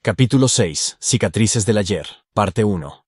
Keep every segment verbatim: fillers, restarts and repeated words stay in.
Capítulo seis. Cicatrices del ayer. Parte uno.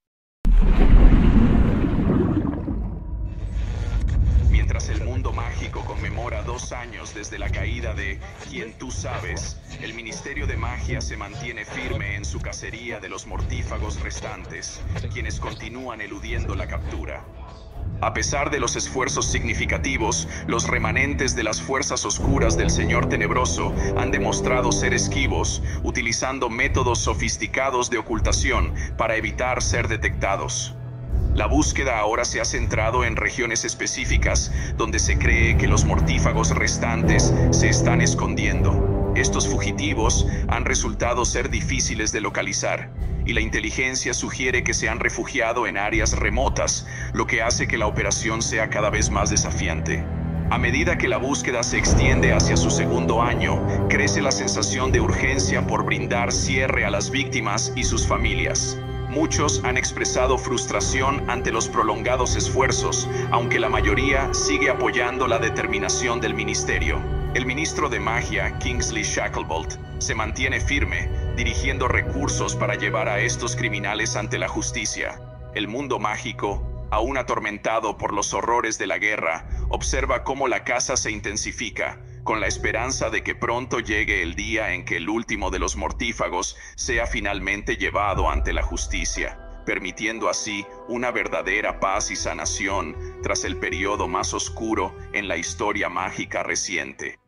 Mientras el mundo mágico conmemora dos años desde la caída de Quien Tú Sabes, el Ministerio de Magia se mantiene firme en su cacería de los mortífagos restantes, quienes continúan eludiendo la captura. A pesar de los esfuerzos significativos, los remanentes de las fuerzas oscuras del Señor Tenebroso han demostrado ser esquivos, utilizando métodos sofisticados de ocultación para evitar ser detectados. La búsqueda ahora se ha centrado en regiones específicas donde se cree que los mortífagos restantes se están escondiendo. Estos fugitivos han resultado ser difíciles de localizar, y la inteligencia sugiere que se han refugiado en áreas remotas, lo que hace que la operación sea cada vez más desafiante. A medida que la búsqueda se extiende hacia su segundo año, crece la sensación de urgencia por brindar cierre a las víctimas y sus familias. Muchos han expresado frustración ante los prolongados esfuerzos, aunque la mayoría sigue apoyando la determinación del ministerio. El ministro de Magia, Kingsley Shacklebolt, se mantiene firme, dirigiendo recursos para llevar a estos criminales ante la justicia. El mundo mágico, aún atormentado por los horrores de la guerra, observa cómo la caza se intensifica, con la esperanza de que pronto llegue el día en que el último de los mortífagos sea finalmente llevado ante la justicia, permitiendo así una verdadera paz y sanación tras el periodo más oscuro en la historia mágica reciente.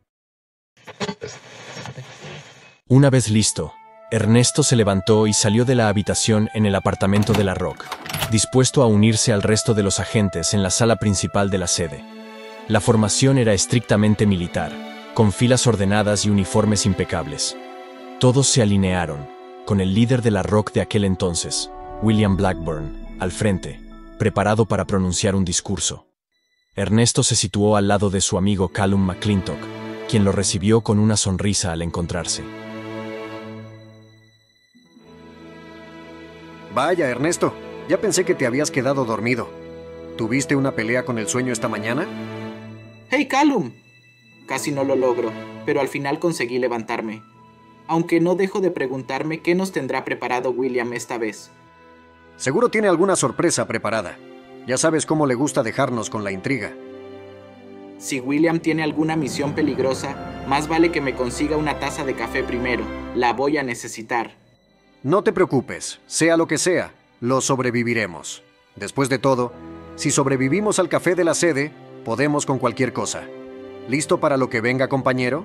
Una vez listo, Ernesto se levantó y salió de la habitación en el apartamento de la Rock, dispuesto a unirse al resto de los agentes en la sala principal de la sede. La formación era estrictamente militar, con filas ordenadas y uniformes impecables. Todos se alinearon, con el líder de la Rock de aquel entonces, William Blackburn, al frente, preparado para pronunciar un discurso. Ernesto se situó al lado de su amigo Callum McClintock, quien lo recibió con una sonrisa al encontrarse. Vaya, Ernesto, ya pensé que te habías quedado dormido. ¿Tuviste una pelea con el sueño esta mañana? ¡Hey, Callum! Casi no lo logro, pero al final conseguí levantarme. Aunque no dejo de preguntarme qué nos tendrá preparado William esta vez. Seguro tiene alguna sorpresa preparada. Ya sabes cómo le gusta dejarnos con la intriga. Si William tiene alguna misión peligrosa, más vale que me consiga una taza de café primero. La voy a necesitar. No te preocupes, sea lo que sea, lo sobreviviremos. Después de todo, si sobrevivimos al café de la sede, podemos con cualquier cosa. ¿Listo para lo que venga, compañero?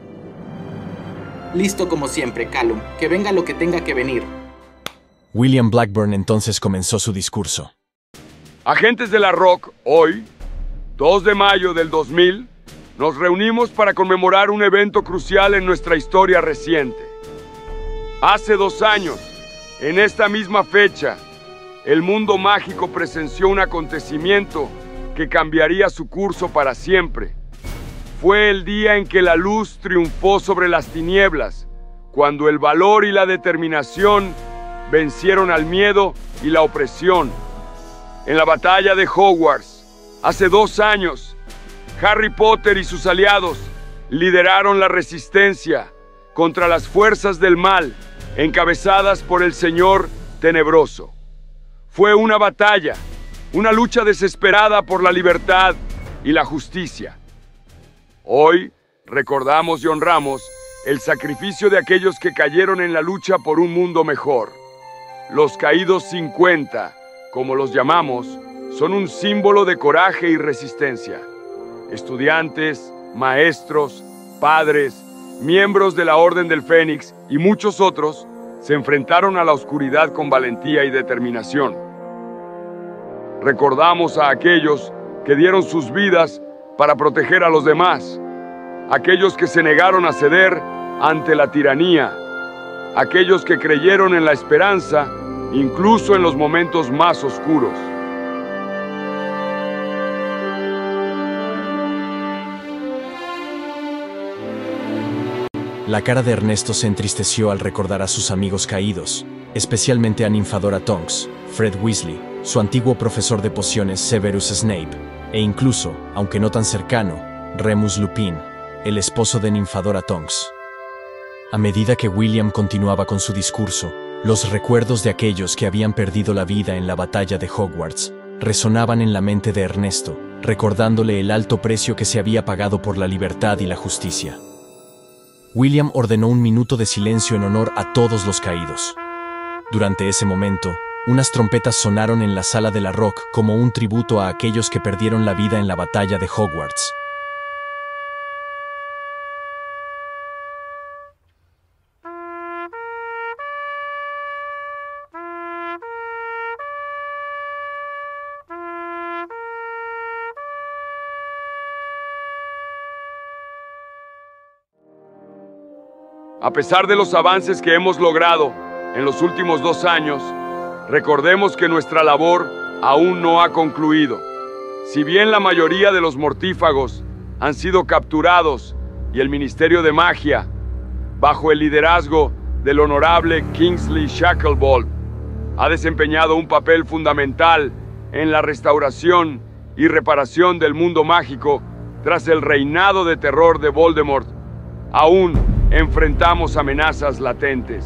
Listo como siempre, Callum. Que venga lo que tenga que venir. William Blackburn entonces comenzó su discurso. Agentes de la Rock, hoy, dos de mayo del dos mil, nos reunimos para conmemorar un evento crucial en nuestra historia reciente. Hace dos años, en esta misma fecha, el mundo mágico presenció un acontecimiento que cambiaría su curso para siempre. Fue el día en que la luz triunfó sobre las tinieblas, cuando el valor y la determinación vencieron al miedo y la opresión. En la batalla de Hogwarts, hace dos años, Harry Potter y sus aliados lideraron la resistencia contra las fuerzas del mal, encabezadas por el Señor Tenebroso. Fue una batalla, una lucha desesperada por la libertad y la justicia. Hoy recordamos y honramos el sacrificio de aquellos que cayeron en la lucha por un mundo mejor. Los caídos cincuenta, como los llamamos, son un símbolo de coraje y resistencia. Estudiantes, maestros, padres, miembros de la Orden del Fénix y muchos otros se enfrentaron a la oscuridad con valentía y determinación. Recordamos a aquellos que dieron sus vidas para proteger a los demás, aquellos que se negaron a ceder ante la tiranía, aquellos que creyeron en la esperanza, incluso en los momentos más oscuros. La cara de Ernesto se entristeció al recordar a sus amigos caídos, especialmente a Nymphadora Tonks, Fred Weasley, su antiguo profesor de pociones Severus Snape, e incluso, aunque no tan cercano, Remus Lupin, el esposo de Nymphadora Tonks. A medida que William continuaba con su discurso, los recuerdos de aquellos que habían perdido la vida en la batalla de Hogwarts resonaban en la mente de Ernesto, recordándole el alto precio que se había pagado por la libertad y la justicia. William ordenó un minuto de silencio en honor a todos los caídos. Durante ese momento, unas trompetas sonaron en la sala de la Rock como un tributo a aquellos que perdieron la vida en la batalla de Hogwarts. A pesar de los avances que hemos logrado en los últimos dos años, recordemos que nuestra labor aún no ha concluido. Si bien la mayoría de los mortífagos han sido capturados y el Ministerio de Magia, bajo el liderazgo del honorable Kingsley Shacklebolt, ha desempeñado un papel fundamental en la restauración y reparación del mundo mágico tras el reinado de terror de Voldemort, aún enfrentamos amenazas latentes.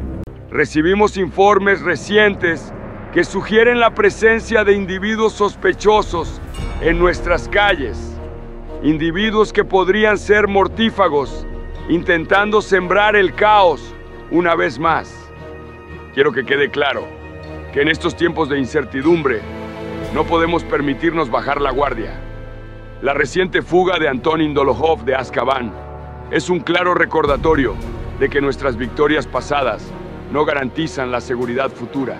Recibimos informes recientes que sugieren la presencia de individuos sospechosos en nuestras calles, individuos que podrían ser mortífagos, intentando sembrar el caos una vez más. Quiero que quede claro que en estos tiempos de incertidumbre no podemos permitirnos bajar la guardia. La reciente fuga de Antonín Dolohov de Azkaban es un claro recordatorio de que nuestras victorias pasadas no garantizan la seguridad futura.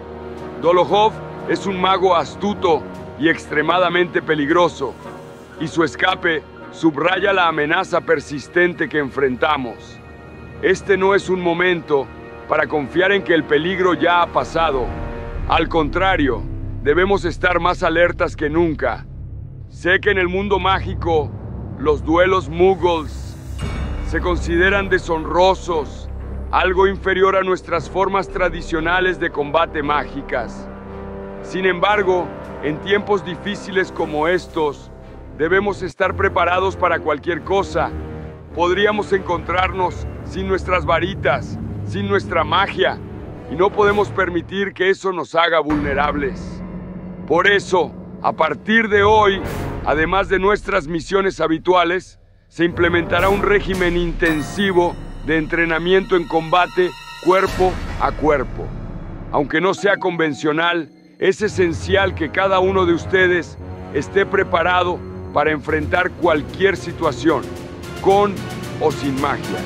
Dolohov es un mago astuto y extremadamente peligroso, y su escape subraya la amenaza persistente que enfrentamos. Este no es un momento para confiar en que el peligro ya ha pasado. Al contrario, debemos estar más alertas que nunca. Sé que en el mundo mágico, los duelos muggles se consideran deshonrosos, algo inferior a nuestras formas tradicionales de combate mágicas. Sin embargo, en tiempos difíciles como estos, debemos estar preparados para cualquier cosa. Podríamos encontrarnos sin nuestras varitas, sin nuestra magia, y no podemos permitir que eso nos haga vulnerables. Por eso, a partir de hoy, además de nuestras misiones habituales, se implementará un régimen intensivo de entrenamiento en combate cuerpo a cuerpo. Aunque no sea convencional, es esencial que cada uno de ustedes esté preparado para enfrentar cualquier situación, con o sin magia.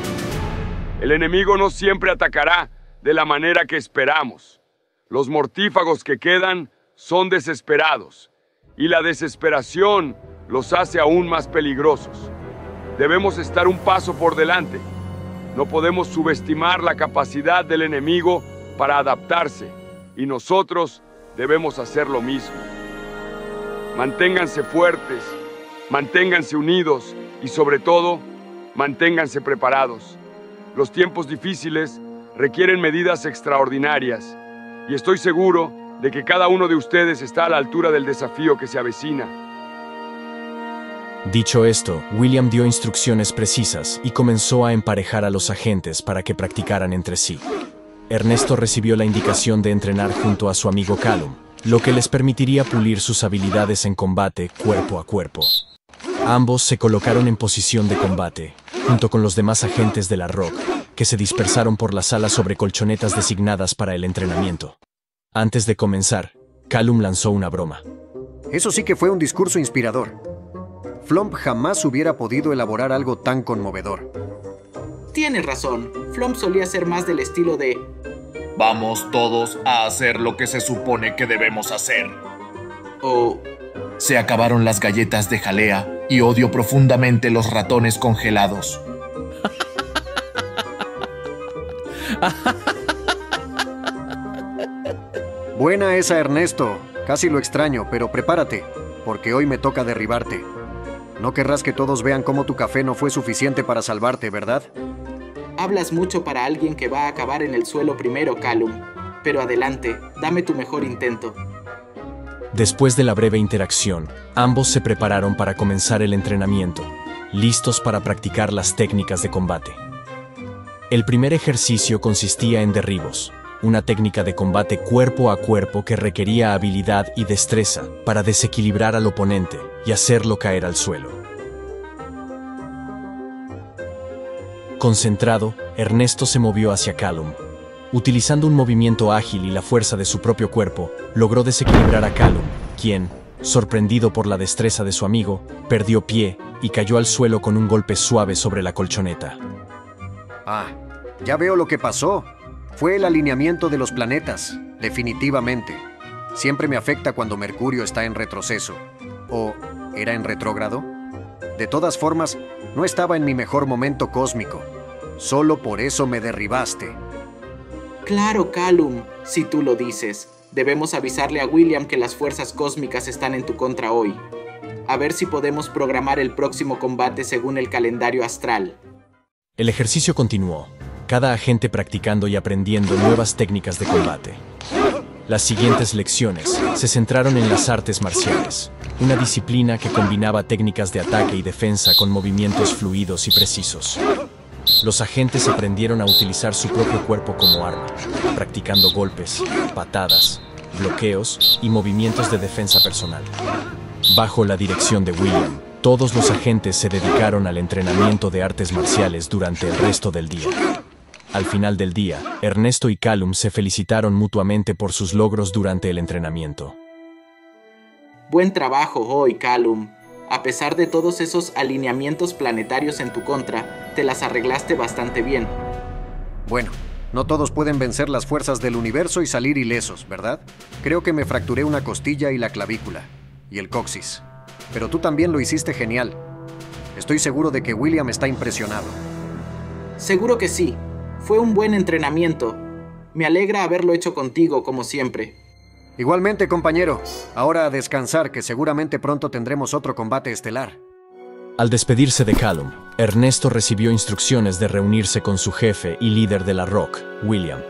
El enemigo no siempre atacará de la manera que esperamos. Los mortífagos que quedan son desesperados, y la desesperación los hace aún más peligrosos. Debemos estar un paso por delante. No podemos subestimar la capacidad del enemigo para adaptarse, y nosotros debemos hacer lo mismo. Manténganse fuertes, manténganse unidos y, sobre todo, manténganse preparados. Los tiempos difíciles requieren medidas extraordinarias, y estoy seguro de que cada uno de ustedes está a la altura del desafío que se avecina. Dicho esto, William dio instrucciones precisas y comenzó a emparejar a los agentes para que practicaran entre sí. Ernesto recibió la indicación de entrenar junto a su amigo Callum, lo que les permitiría pulir sus habilidades en combate cuerpo a cuerpo. Ambos se colocaron en posición de combate, junto con los demás agentes de la Rock, que se dispersaron por la sala sobre colchonetas designadas para el entrenamiento. Antes de comenzar, Callum lanzó una broma. Eso sí que fue un discurso inspirador. Flump jamás hubiera podido elaborar algo tan conmovedor. Tienes razón, Flump solía ser más del estilo de... Vamos todos a hacer lo que se supone que debemos hacer. O... Se acabaron las galletas de jalea y odio profundamente los ratones congelados. Buena esa, Ernesto. Casi lo extraño, pero prepárate, porque hoy me toca derribarte. No querrás que todos vean cómo tu café no fue suficiente para salvarte, ¿verdad? Hablas mucho para alguien que va a acabar en el suelo primero, Callum. Pero adelante, dame tu mejor intento. Después de la breve interacción, ambos se prepararon para comenzar el entrenamiento, listos para practicar las técnicas de combate. El primer ejercicio consistía en derribos, una técnica de combate cuerpo a cuerpo que requería habilidad y destreza para desequilibrar al oponente y hacerlo caer al suelo. Concentrado, Ernesto se movió hacia Callum. Utilizando un movimiento ágil y la fuerza de su propio cuerpo, logró desequilibrar a Callum, quien, sorprendido por la destreza de su amigo, perdió pie y cayó al suelo con un golpe suave sobre la colchoneta. Ah, ya veo lo que pasó. Fue el alineamiento de los planetas, definitivamente. Siempre me afecta cuando Mercurio está en retroceso. ¿O era en retrógrado? De todas formas, no estaba en mi mejor momento cósmico. Solo por eso me derribaste. Claro, Callum, si tú lo dices. Debemos avisarle a William que las fuerzas cósmicas están en tu contra hoy. A ver si podemos programar el próximo combate según el calendario astral. El ejercicio continuó, cada agente practicando y aprendiendo nuevas técnicas de combate. Las siguientes lecciones se centraron en las artes marciales, una disciplina que combinaba técnicas de ataque y defensa con movimientos fluidos y precisos. Los agentes aprendieron a utilizar su propio cuerpo como arma, practicando golpes, patadas, bloqueos y movimientos de defensa personal. Bajo la dirección de William, todos los agentes se dedicaron al entrenamiento de artes marciales durante el resto del día. Al final del día, Ernesto y Callum se felicitaron mutuamente por sus logros durante el entrenamiento. Buen trabajo hoy, Callum. A pesar de todos esos alineamientos planetarios en tu contra, te las arreglaste bastante bien. Bueno, no todos pueden vencer las fuerzas del universo y salir ilesos, ¿verdad? Creo que me fracturé una costilla y la clavícula, y el coxis. Pero tú también lo hiciste genial. Estoy seguro de que William está impresionado. Seguro que sí. Fue un buen entrenamiento. Me alegra haberlo hecho contigo, como siempre. Igualmente, compañero. Ahora a descansar, que seguramente pronto tendremos otro combate estelar. Al despedirse de Callum, Ernesto recibió instrucciones de reunirse con su jefe y líder de la Rock, William.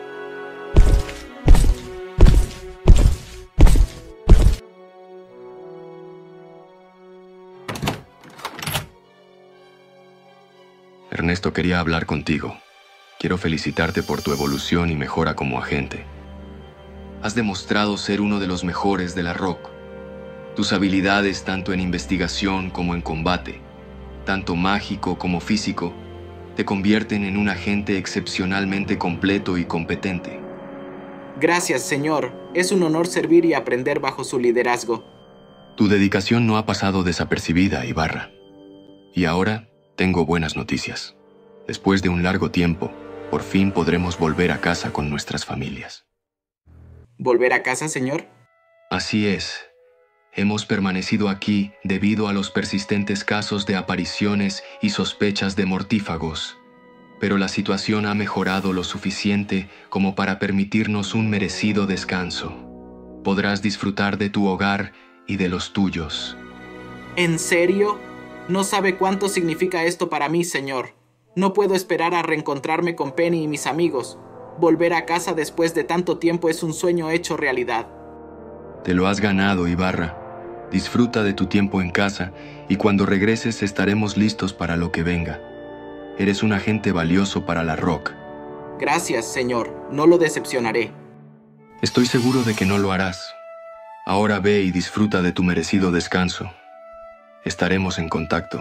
Ernesto, quería hablar contigo. Quiero felicitarte por tu evolución y mejora como agente. Has demostrado ser uno de los mejores de la Rock. Tus habilidades, tanto en investigación como en combate, tanto mágico como físico, te convierten en un agente excepcionalmente completo y competente. Gracias, señor. Es un honor servir y aprender bajo su liderazgo. Tu dedicación no ha pasado desapercibida, Ibarra. Y ahora tengo buenas noticias. Después de un largo tiempo, por fin podremos volver a casa con nuestras familias. ¿Volver a casa, señor? Así es. Hemos permanecido aquí debido a los persistentes casos de apariciones y sospechas de mortífagos, pero la situación ha mejorado lo suficiente como para permitirnos un merecido descanso. Podrás disfrutar de tu hogar y de los tuyos. ¿En serio? No sabe cuánto significa esto para mí, señor. No puedo esperar a reencontrarme con Penny y mis amigos. Volver a casa después de tanto tiempo es un sueño hecho realidad. Te lo has ganado, Ibarra. Disfruta de tu tiempo en casa y cuando regreses estaremos listos para lo que venga. Eres un agente valioso para la Rock. Gracias, señor. No lo decepcionaré. Estoy seguro de que no lo harás. Ahora ve y disfruta de tu merecido descanso. Estaremos en contacto.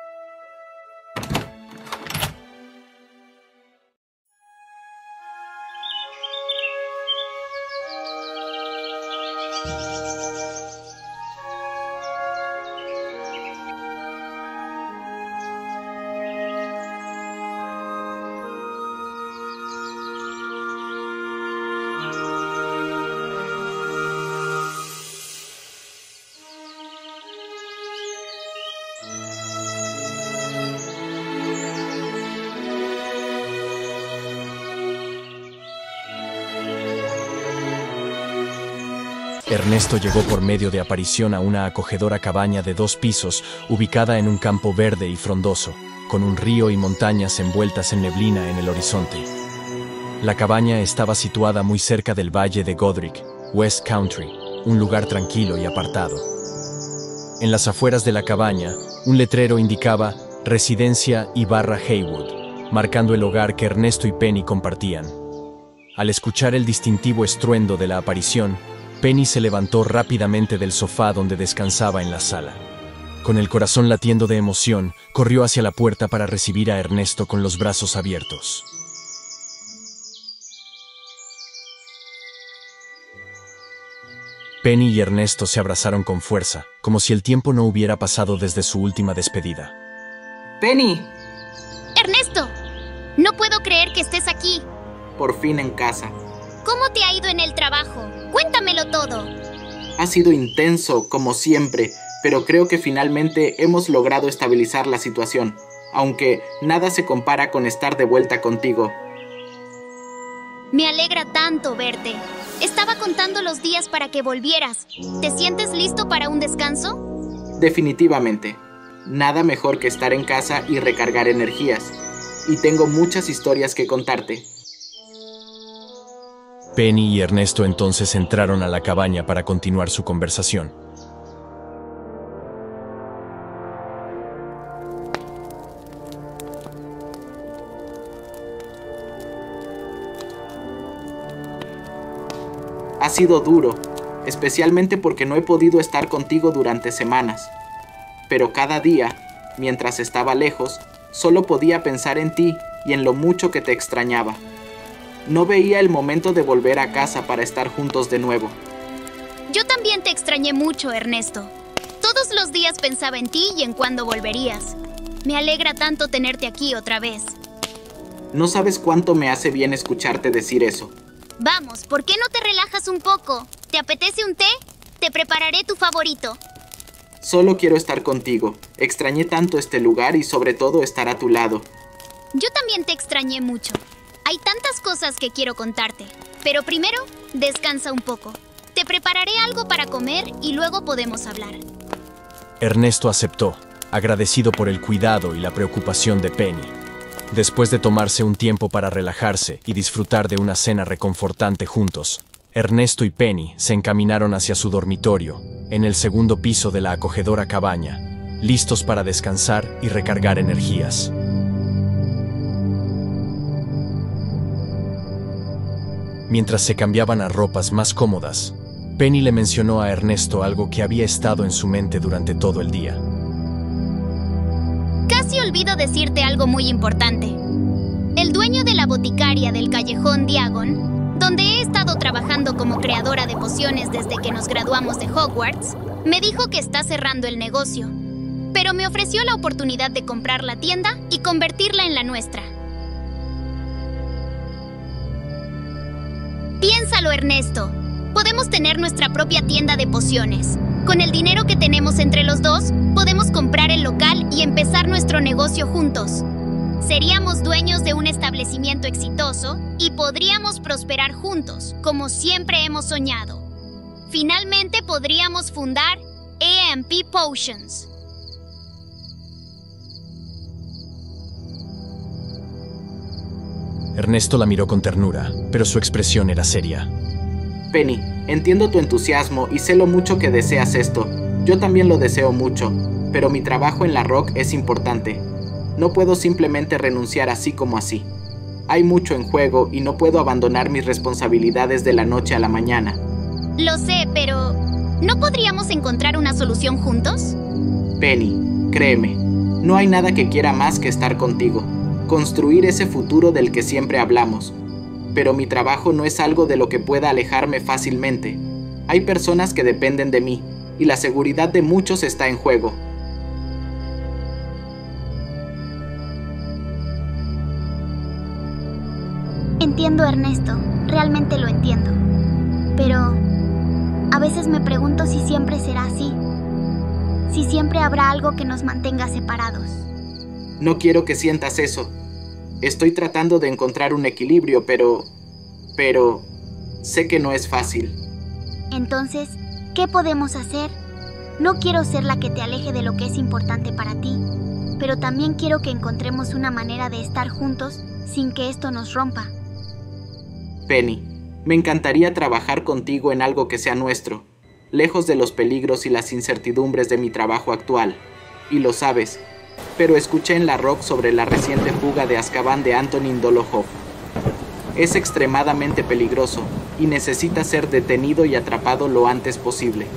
Ernesto llegó por medio de aparición a una acogedora cabaña de dos pisos ubicada en un campo verde y frondoso, con un río y montañas envueltas en neblina en el horizonte. La cabaña estaba situada muy cerca del valle de Godric, West Country, un lugar tranquilo y apartado. En las afueras de la cabaña, un letrero indicaba Residencia Ibarra Heywood, marcando el hogar que Ernesto y Penny compartían. Al escuchar el distintivo estruendo de la aparición, Penny se levantó rápidamente del sofá donde descansaba en la sala. Con el corazón latiendo de emoción, corrió hacia la puerta para recibir a Ernesto con los brazos abiertos. Penny y Ernesto se abrazaron con fuerza, como si el tiempo no hubiera pasado desde su última despedida. ¡Penny! ¡Ernesto! No puedo creer que estés aquí. Por fin en casa. ¿Cómo te ha ido en el trabajo? Cuéntamelo todo. Ha sido intenso, como siempre, pero creo que finalmente hemos logrado estabilizar la situación, aunque nada se compara con estar de vuelta contigo. Me alegra tanto verte. Estaba contando los días para que volvieras. ¿Te sientes listo para un descanso? Definitivamente. Nada mejor que estar en casa y recargar energías. Y tengo muchas historias que contarte. Penny y Ernesto entonces entraron a la cabaña para continuar su conversación. Ha sido duro, especialmente porque no he podido estar contigo durante semanas. Pero cada día, mientras estaba lejos, solo podía pensar en ti y en lo mucho que te extrañaba. No veía el momento de volver a casa para estar juntos de nuevo. Yo también te extrañé mucho, Ernesto. Todos los días pensaba en ti y en cuándo volverías. Me alegra tanto tenerte aquí otra vez. No sabes cuánto me hace bien escucharte decir eso. Vamos, ¿por qué no te relajas un poco? ¿Te apetece un té? Te prepararé tu favorito. Solo quiero estar contigo. Extrañé tanto este lugar y sobre todo estar a tu lado. Yo también te extrañé mucho. Hay tantas cosas que quiero contarte. Pero primero, descansa un poco. Te prepararé algo para comer y luego podemos hablar. Ernesto aceptó, agradecido por el cuidado y la preocupación de Penny. Después de tomarse un tiempo para relajarse y disfrutar de una cena reconfortante juntos, Ernesto y Penny se encaminaron hacia su dormitorio, en el segundo piso de la acogedora cabaña, listos para descansar y recargar energías. Mientras se cambiaban a ropas más cómodas, Penny le mencionó a Ernesto algo que había estado en su mente durante todo el día. Casi olvido decirte algo muy importante. El dueño de la boticaria del callejón Diagon, donde he estado trabajando como creadora de pociones desde que nos graduamos de Hogwarts, me dijo que está cerrando el negocio, pero me ofreció la oportunidad de comprar la tienda y convertirla en la nuestra. Piénsalo, Ernesto. Podemos tener nuestra propia tienda de pociones. Con el dinero que tenemos entre los dos, podemos comprar el local y empezar nuestro negocio juntos. Seríamos dueños de un establecimiento exitoso y podríamos prosperar juntos, como siempre hemos soñado. Finalmente podríamos fundar A M P Potions. Ernesto la miró con ternura, pero su expresión era seria. Penny, entiendo tu entusiasmo y sé lo mucho que deseas esto. Yo también lo deseo mucho, pero mi trabajo en la Rock es importante. No puedo simplemente renunciar así como así. Hay mucho en juego y no puedo abandonar mis responsabilidades de la noche a la mañana. Lo sé, pero ¿no podríamos encontrar una solución juntos? Penny, créeme, no hay nada que quiera más que estar contigo, construir ese futuro del que siempre hablamos. Pero mi trabajo no es algo de lo que pueda alejarme fácilmente. Hay personas que dependen de mí, y la seguridad de muchos está en juego. Entiendo, Ernesto, realmente lo entiendo. Pero a veces me pregunto si siempre será así. Si siempre habrá algo que nos mantenga separados. No quiero que sientas eso. Estoy tratando de encontrar un equilibrio, pero... Pero... sé que no es fácil. Entonces, ¿qué podemos hacer? No quiero ser la que te aleje de lo que es importante para ti, pero también quiero que encontremos una manera de estar juntos sin que esto nos rompa. Penny, me encantaría trabajar contigo en algo que sea nuestro, lejos de los peligros y las incertidumbres de mi trabajo actual. Y lo sabes, pero escuché en la Rock sobre la reciente fuga de Azkaban de Antonin Dolohov. Es extremadamente peligroso y necesita ser detenido y atrapado lo antes posible.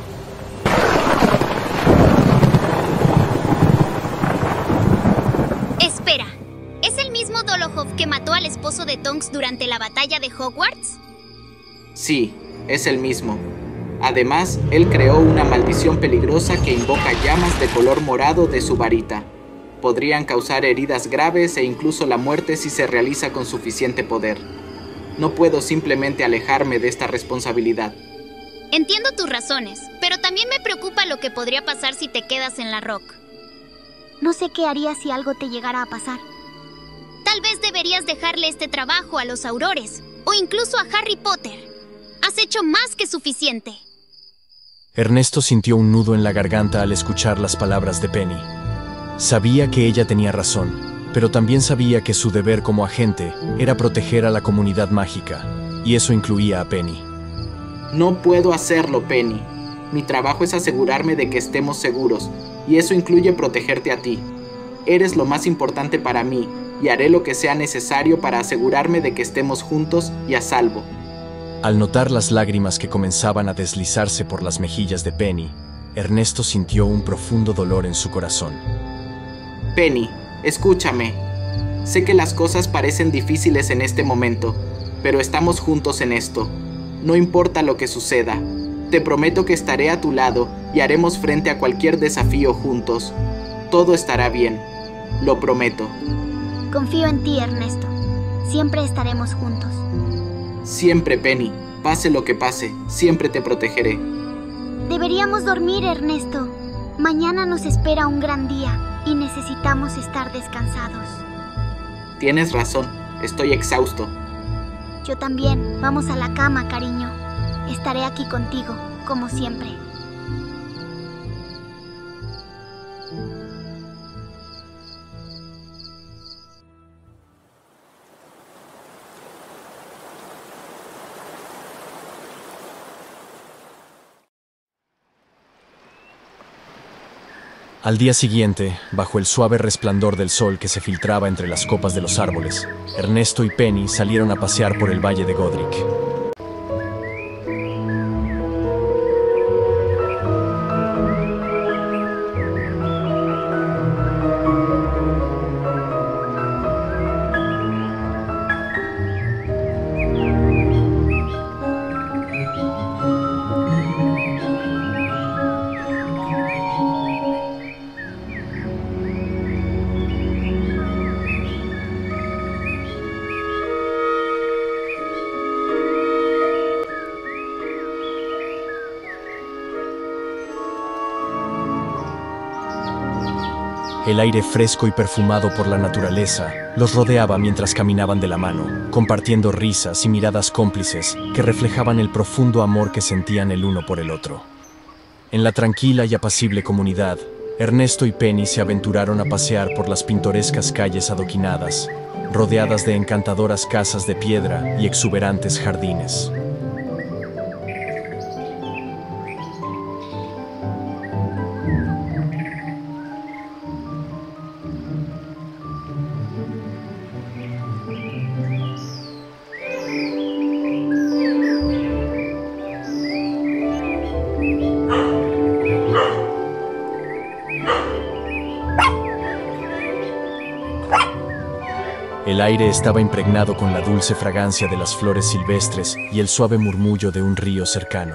Espera, ¿es el mismo Dolohov que mató al esposo de Tonks durante la batalla de Hogwarts? Sí, es el mismo. Además, él creó una maldición peligrosa que invoca llamas de color morado de su varita. Podrían causar heridas graves e incluso la muerte si se realiza con suficiente poder. No puedo simplemente alejarme de esta responsabilidad. Entiendo tus razones, pero también me preocupa lo que podría pasar si te quedas en la Rock. No sé qué harías si algo te llegara a pasar. Tal vez deberías dejarle este trabajo a los Aurores, o incluso a Harry Potter. Has hecho más que suficiente. Ernesto sintió un nudo en la garganta al escuchar las palabras de Penny. Sabía que ella tenía razón, pero también sabía que su deber como agente era proteger a la comunidad mágica, y eso incluía a Penny. No puedo hacerlo, Penny. Mi trabajo es asegurarme de que estemos seguros, y eso incluye protegerte a ti. Eres lo más importante para mí, y haré lo que sea necesario para asegurarme de que estemos juntos y a salvo. Al notar las lágrimas que comenzaban a deslizarse por las mejillas de Penny, Ernesto sintió un profundo dolor en su corazón. Penny, escúchame. Sé que las cosas parecen difíciles en este momento, pero estamos juntos en esto. No importa lo que suceda, te prometo que estaré a tu lado y haremos frente a cualquier desafío juntos. Todo estará bien, lo prometo. Confío en ti, Ernesto. Siempre estaremos juntos. Siempre, Penny. Pase lo que pase, siempre te protegeré. Deberíamos dormir, Ernesto. Mañana nos espera un gran día y necesitamos estar descansados. Tienes razón, estoy exhausto. Yo también. Vamos a la cama, cariño. Estaré aquí contigo, como siempre. Al día siguiente, bajo el suave resplandor del sol que se filtraba entre las copas de los árboles, Ernesto y Penny salieron a pasear por el valle de Godric. El aire fresco y perfumado por la naturaleza los rodeaba mientras caminaban de la mano, compartiendo risas y miradas cómplices que reflejaban el profundo amor que sentían el uno por el otro. En la tranquila y apacible comunidad, Ernesto y Penny se aventuraron a pasear por las pintorescas calles adoquinadas, rodeadas de encantadoras casas de piedra y exuberantes jardines. El aire estaba impregnado con la dulce fragancia de las flores silvestres y el suave murmullo de un río cercano.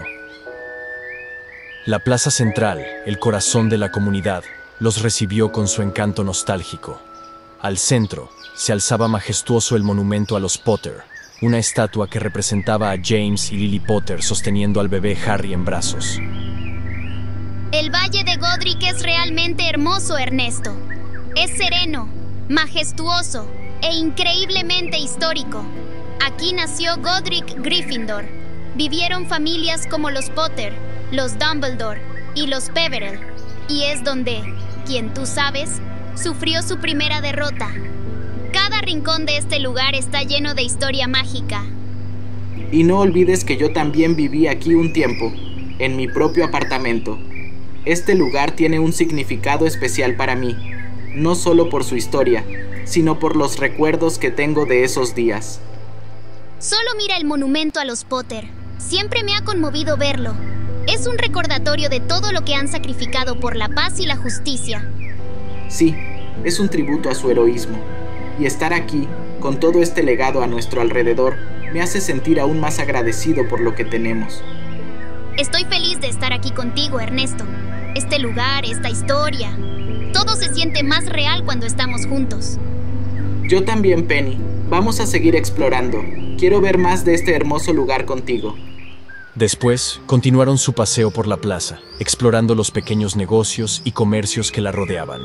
La plaza central, el corazón de la comunidad, los recibió con su encanto nostálgico. Al centro, se alzaba majestuoso el monumento a los Potter, una estatua que representaba a James y Lily Potter sosteniendo al bebé Harry en brazos. El Valle de Godric es realmente hermoso, Ernesto. Es sereno, majestuoso e increíblemente histórico. Aquí nació Godric Gryffindor. Vivieron familias como los Potter, los Dumbledore y los Peverell. Y es donde, quien tú sabes, sufrió su primera derrota. Cada rincón de este lugar está lleno de historia mágica. Y no olvides que yo también viví aquí un tiempo, en mi propio apartamento. Este lugar tiene un significado especial para mí. no solo por su historia, sino por los recuerdos que tengo de esos días. Solo mira el monumento a los Potter. Siempre me ha conmovido verlo. Es un recordatorio de todo lo que han sacrificado por la paz y la justicia. Sí, es un tributo a su heroísmo. Y estar aquí, con todo este legado a nuestro alrededor, me hace sentir aún más agradecido por lo que tenemos. Estoy feliz de estar aquí contigo, Ernesto. Este lugar, esta historia, todo se siente más real cuando estamos juntos. Yo también, Penny. Vamos a seguir explorando. Quiero ver más de este hermoso lugar contigo. Después, continuaron su paseo por la plaza, explorando los pequeños negocios y comercios que la rodeaban.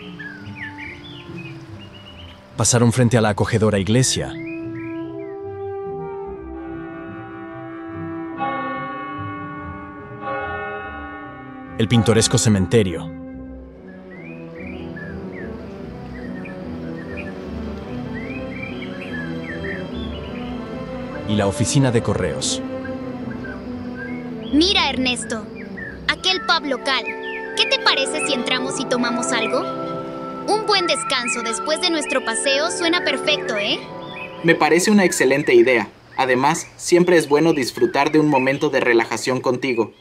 Pasaron frente a la acogedora iglesia. El pintoresco cementerio. Y la oficina de correos. Mira, Ernesto, aquel pub local. ¿Qué te parece si entramos y tomamos algo? Un buen descanso después de nuestro paseo suena perfecto, ¿eh? Me parece una excelente idea. Además, siempre es bueno disfrutar de un momento de relajación contigo.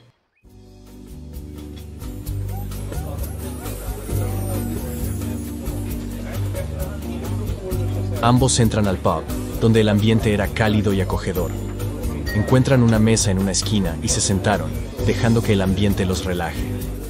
Ambos entran al pub, donde el ambiente era cálido y acogedor. Encuentran una mesa en una esquina y se sentaron, dejando que el ambiente los relaje.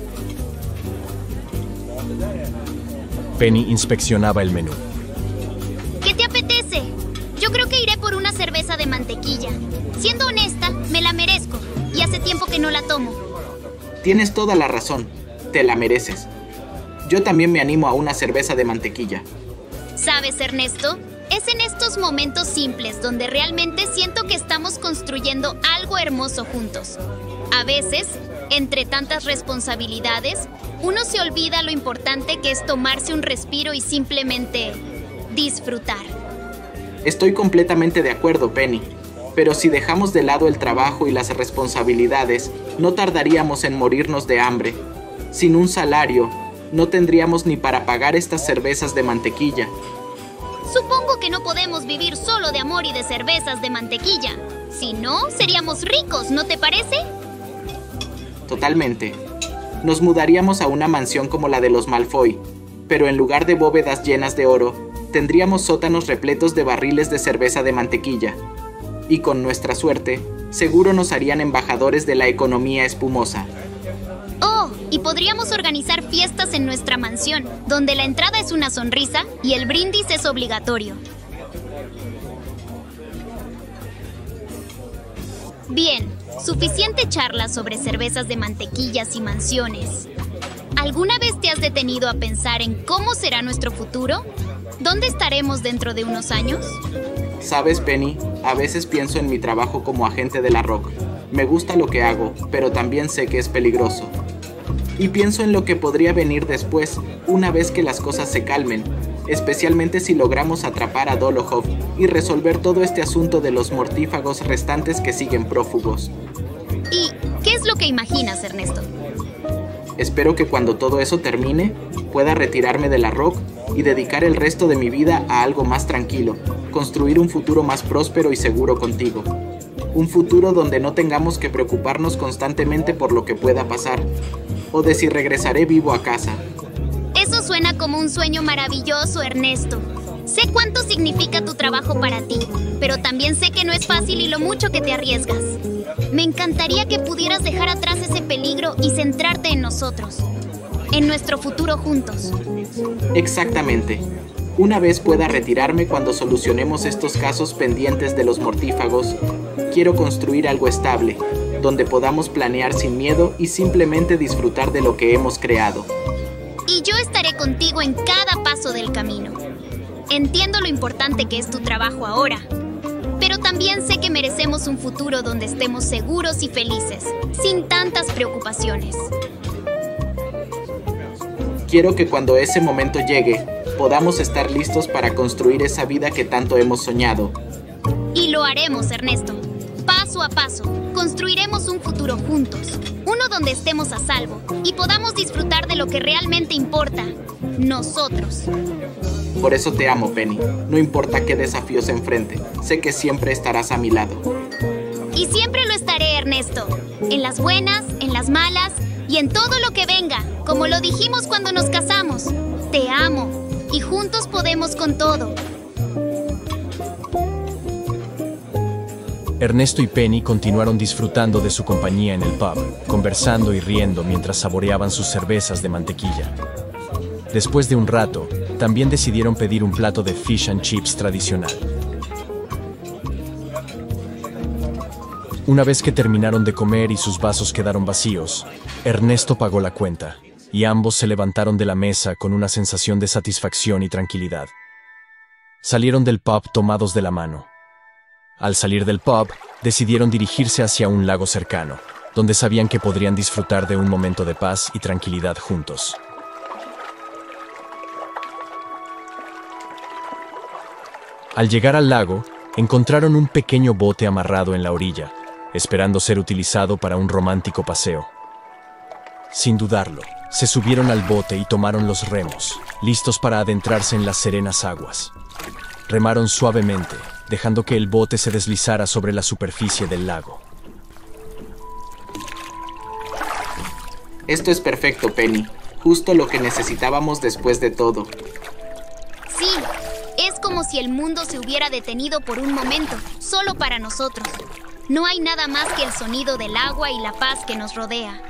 Penny inspeccionaba el menú. ¿Qué te apetece? Yo creo que iré por una cerveza de mantequilla. Siendo honesta, me la merezco, y hace tiempo que no la tomo. Tienes toda la razón. Te la mereces. Yo también me animo a una cerveza de mantequilla. ¿Sabes, Ernesto? Es en estos momentos simples donde realmente siento que estamos construyendo algo hermoso juntos. A veces, entre tantas responsabilidades, uno se olvida lo importante que es tomarse un respiro y simplemente disfrutar. Estoy completamente de acuerdo, Penny. Pero si dejamos de lado el trabajo y las responsabilidades, no tardaríamos en morirnos de hambre. Sin un salario, no tendríamos ni para pagar estas cervezas de mantequilla. Supongo que no podemos vivir solo de amor y de cervezas de mantequilla. Si no, seríamos ricos, ¿no te parece? Totalmente. Nos mudaríamos a una mansión como la de los Malfoy, pero en lugar de bóvedas llenas de oro, tendríamos sótanos repletos de barriles de cerveza de mantequilla. Y con nuestra suerte, seguro nos harían embajadores de la economía espumosa. Oh, y podríamos organizar fiestas en nuestra mansión, donde la entrada es una sonrisa y el brindis es obligatorio. Bien, suficiente charla sobre cervezas de mantequillas y mansiones. ¿Alguna vez te has detenido a pensar en cómo será nuestro futuro? ¿Dónde estaremos dentro de unos años? Sabes, Penny, a veces pienso en mi trabajo como agente de la Rock. Me gusta lo que hago, pero también sé que es peligroso. Y pienso en lo que podría venir después, una vez que las cosas se calmen, especialmente si logramos atrapar a Dolohov y resolver todo este asunto de los mortífagos restantes que siguen prófugos. ¿Y qué es lo que imaginas, Ernesto? Espero que cuando todo eso termine, pueda retirarme de la Rock y dedicar el resto de mi vida a algo más tranquilo, construir un futuro más próspero y seguro contigo. Un futuro donde no tengamos que preocuparnos constantemente por lo que pueda pasar, o de si regresaré vivo a casa. Eso suena como un sueño maravilloso, Ernesto. Sé cuánto significa tu trabajo para ti, pero también sé que no es fácil y lo mucho que te arriesgas. Me encantaría que pudieras dejar atrás ese peligro y centrarte en nosotros, en nuestro futuro juntos. Exactamente. Una vez pueda retirarme cuando solucionemos estos casos pendientes de los mortífagos, quiero construir algo estable, donde podamos planear sin miedo y simplemente disfrutar de lo que hemos creado. Y yo estaré contigo en cada paso del camino. Entiendo lo importante que es tu trabajo ahora, pero también sé que merecemos un futuro donde estemos seguros y felices, sin tantas preocupaciones. Quiero que cuando ese momento llegue, podamos estar listos para construir esa vida que tanto hemos soñado. Y lo haremos, Ernesto. Paso a paso, construiremos un futuro juntos. Uno donde estemos a salvo y podamos disfrutar de lo que realmente importa. nosotros. Por eso te amo, Penny. No importa qué desafío se enfrente, sé que siempre estarás a mi lado. Y siempre lo estaré, Ernesto. En las buenas, en las malas y en todo lo que venga, como lo dijimos cuando nos casamos. Te amo y juntos podemos con todo. Ernesto y Penny continuaron disfrutando de su compañía en el pub, conversando y riendo mientras saboreaban sus cervezas de mantequilla. Después de un rato, también decidieron pedir un plato de fish and chips tradicional. Una vez que terminaron de comer y sus vasos quedaron vacíos, Ernesto pagó la cuenta, y ambos se levantaron de la mesa con una sensación de satisfacción y tranquilidad. Salieron del pub tomados de la mano. Al salir del pub, decidieron dirigirse hacia un lago cercano, donde sabían que podrían disfrutar de un momento de paz y tranquilidad juntos. Al llegar al lago, encontraron un pequeño bote amarrado en la orilla, esperando ser utilizado para un romántico paseo. Sin dudarlo, se subieron al bote y tomaron los remos, listos para adentrarse en las serenas aguas. Remaron suavemente, dejando que el bote se deslizara sobre la superficie del lago. Esto es perfecto, Penny. Justo lo que necesitábamos después de todo. Sí, es como si el mundo se hubiera detenido por un momento, solo para nosotros. No hay nada más que el sonido del agua y la paz que nos rodea.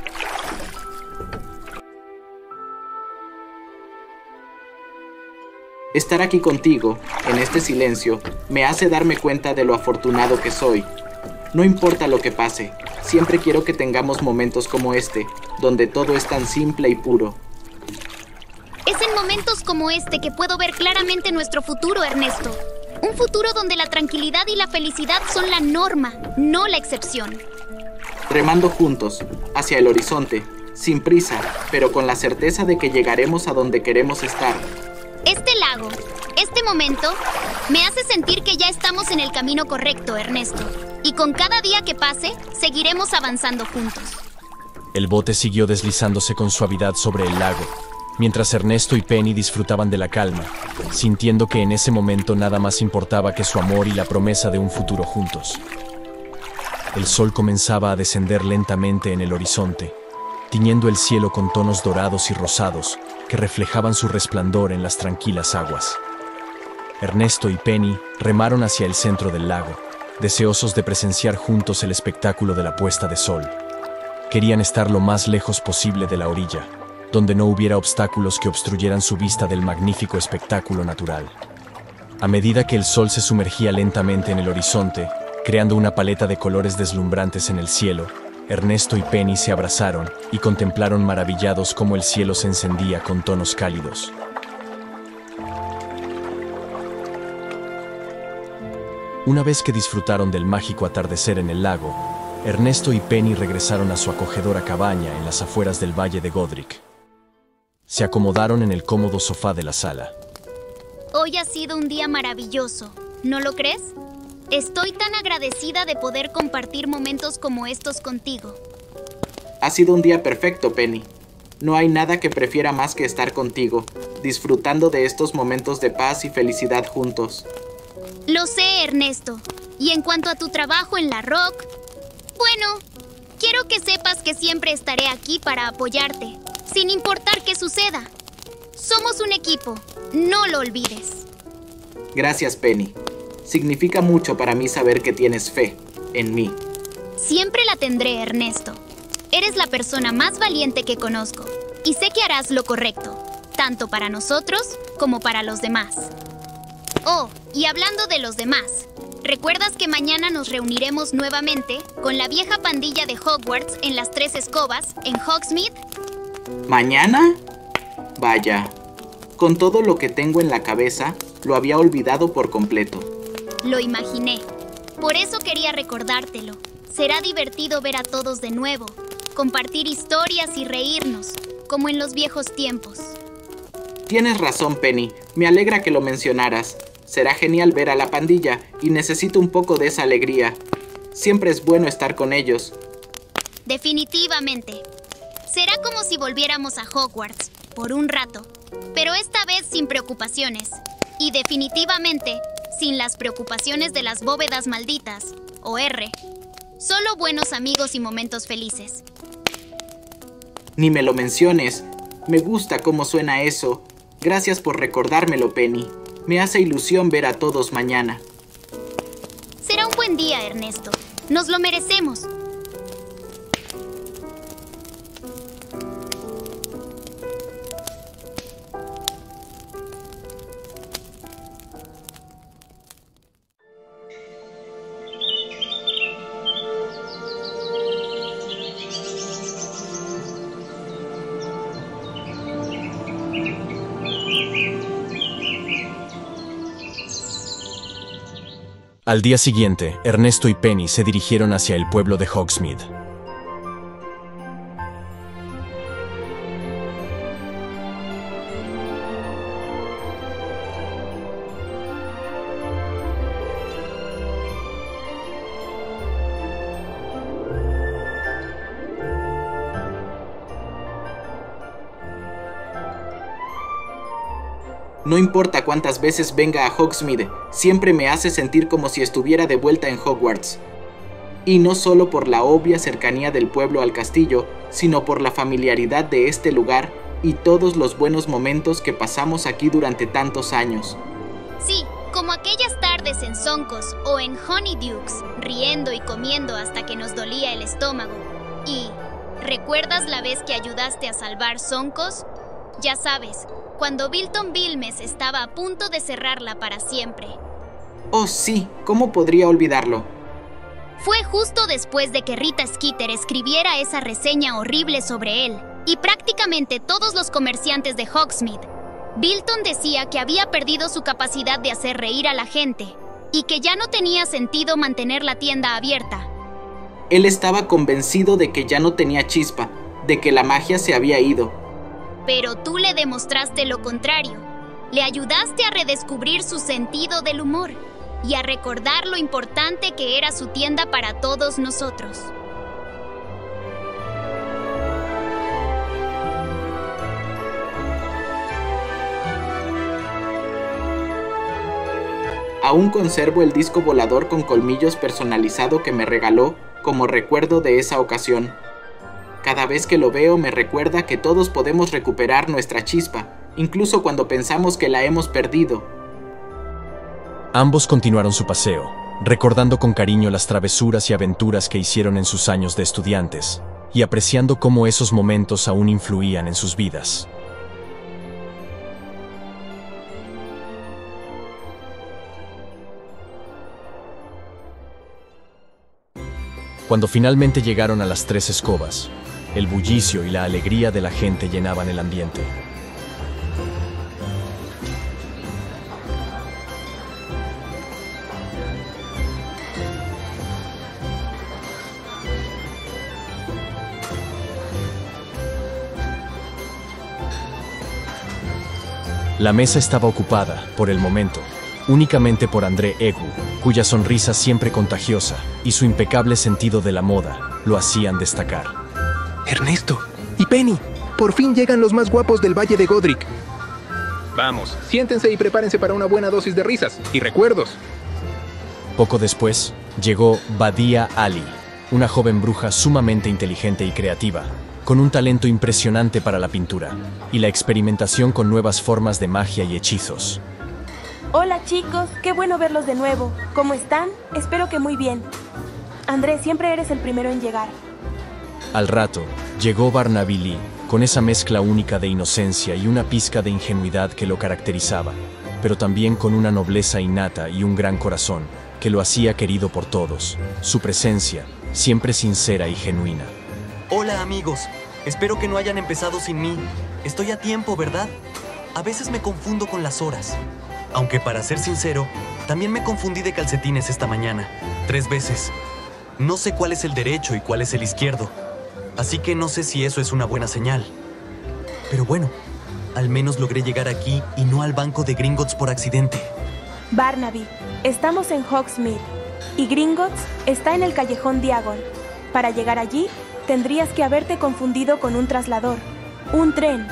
Estar aquí contigo, en este silencio, me hace darme cuenta de lo afortunado que soy. No importa lo que pase, siempre quiero que tengamos momentos como este, donde todo es tan simple y puro. Es en momentos como este que puedo ver claramente nuestro futuro, Ernesto. Un futuro donde la tranquilidad y la felicidad son la norma, no la excepción. Remando juntos, hacia el horizonte, sin prisa, pero con la certeza de que llegaremos a donde queremos estar. Este lago, este momento, me hace sentir que ya estamos en el camino correcto, Ernesto. Y con cada día que pase, seguiremos avanzando juntos. El bote siguió deslizándose con suavidad sobre el lago, mientras Ernesto y Penny disfrutaban de la calma, sintiendo que en ese momento nada más importaba que su amor y la promesa de un futuro juntos. El sol comenzaba a descender lentamente en el horizonte, tiñendo el cielo con tonos dorados y rosados que reflejaban su resplandor en las tranquilas aguas. Ernesto y Penny remaron hacia el centro del lago, deseosos de presenciar juntos el espectáculo de la puesta de sol. Querían estar lo más lejos posible de la orilla, donde no hubiera obstáculos que obstruyeran su vista del magnífico espectáculo natural. A medida que el sol se sumergía lentamente en el horizonte, creando una paleta de colores deslumbrantes en el cielo, Ernesto y Penny se abrazaron y contemplaron maravillados cómo el cielo se encendía con tonos cálidos. Una vez que disfrutaron del mágico atardecer en el lago, Ernesto y Penny regresaron a su acogedora cabaña en las afueras del Valle de Godric. Se acomodaron en el cómodo sofá de la sala. Hoy ha sido un día maravilloso, ¿no lo crees? Estoy tan agradecida de poder compartir momentos como estos contigo. Ha sido un día perfecto, Penny. No hay nada que prefiera más que estar contigo, disfrutando de estos momentos de paz y felicidad juntos. Lo sé, Ernesto. Y en cuanto a tu trabajo en la Rock, bueno, quiero que sepas que siempre estaré aquí para apoyarte, sin importar qué suceda. Somos un equipo, no lo olvides. Gracias, Penny. Significa mucho para mí saber que tienes fe en mí. Siempre la tendré, Ernesto. Eres la persona más valiente que conozco y sé que harás lo correcto, tanto para nosotros como para los demás. Oh, y hablando de los demás, ¿recuerdas que mañana nos reuniremos nuevamente con la vieja pandilla de Hogwarts en las Tres Escobas, en Hogsmeade? ¿Mañana? Vaya, con todo lo que tengo en la cabeza, lo había olvidado por completo. Lo imaginé. Por eso quería recordártelo. Será divertido ver a todos de nuevo, compartir historias y reírnos, como en los viejos tiempos. Tienes razón, Penny. Me alegra que lo mencionaras. Será genial ver a la pandilla y necesito un poco de esa alegría. Siempre es bueno estar con ellos. Definitivamente. Será como si volviéramos a Hogwarts, por un rato, pero esta vez sin preocupaciones. Y definitivamente, sin las preocupaciones de las bóvedas malditas, o R. Solo buenos amigos y momentos felices. Ni me lo menciones. Me gusta cómo suena eso. Gracias por recordármelo, Penny. Me hace ilusión ver a todos mañana. Será un buen día, Ernesto. Nos lo merecemos. Al día siguiente, Ernesto y Penny se dirigieron hacia el pueblo de Hogsmeade. No importa cuántas veces venga a Hogsmeade, siempre me hace sentir como si estuviera de vuelta en Hogwarts. Y no solo por la obvia cercanía del pueblo al castillo, sino por la familiaridad de este lugar y todos los buenos momentos que pasamos aquí durante tantos años. Sí, como aquellas tardes en Zonkos o en Honeydukes, riendo y comiendo hasta que nos dolía el estómago. Y, ¿recuerdas la vez que ayudaste a salvar Zonkos? Ya sabes, cuando Bilton Bilmes estaba a punto de cerrarla para siempre. Oh sí, ¿cómo podría olvidarlo? Fue justo después de que Rita Skeeter escribiera esa reseña horrible sobre él, y prácticamente todos los comerciantes de Hogsmeade. Bilton decía que había perdido su capacidad de hacer reír a la gente, y que ya no tenía sentido mantener la tienda abierta. Él estaba convencido de que ya no tenía chispa, de que la magia se había ido. Pero tú le demostraste lo contrario. Le ayudaste a redescubrir su sentido del humor y a recordar lo importante que era su tienda para todos nosotros. Aún conservo el disco volador con colmillos personalizado que me regaló como recuerdo de esa ocasión. Cada vez que lo veo me recuerda que todos podemos recuperar nuestra chispa, incluso cuando pensamos que la hemos perdido. Ambos continuaron su paseo, recordando con cariño las travesuras y aventuras que hicieron en sus años de estudiantes, y apreciando cómo esos momentos aún influían en sus vidas. Cuando finalmente llegaron a las Tres Escobas, el bullicio y la alegría de la gente llenaban el ambiente. La mesa estaba ocupada, por el momento, únicamente por André Egu, cuya sonrisa siempre contagiosa y su impecable sentido de la moda lo hacían destacar. Ernesto y Penny, por fin llegan los más guapos del Valle de Godric. Vamos, siéntense y prepárense para una buena dosis de risas y recuerdos. Poco después, llegó Badia Ali, una joven bruja sumamente inteligente y creativa, con un talento impresionante para la pintura y la experimentación con nuevas formas de magia y hechizos. Hola chicos, qué bueno verlos de nuevo. ¿Cómo están? Espero que muy bien. Andrés, siempre eres el primero en llegar. Al rato, llegó Barnaby Lee, con esa mezcla única de inocencia y una pizca de ingenuidad que lo caracterizaba, pero también con una nobleza innata y un gran corazón, que lo hacía querido por todos. Su presencia, siempre sincera y genuina. Hola amigos, espero que no hayan empezado sin mí. Estoy a tiempo, ¿verdad? A veces me confundo con las horas. Aunque para ser sincero, también me confundí de calcetines esta mañana, tres veces. No sé cuál es el derecho y cuál es el izquierdo. Así que no sé si eso es una buena señal. Pero bueno, al menos logré llegar aquí y no al banco de Gringotts por accidente. Barnaby, estamos en Hogsmeade y Gringotts está en el callejón Diagon. Para llegar allí, tendrías que haberte confundido con un traslador, un tren,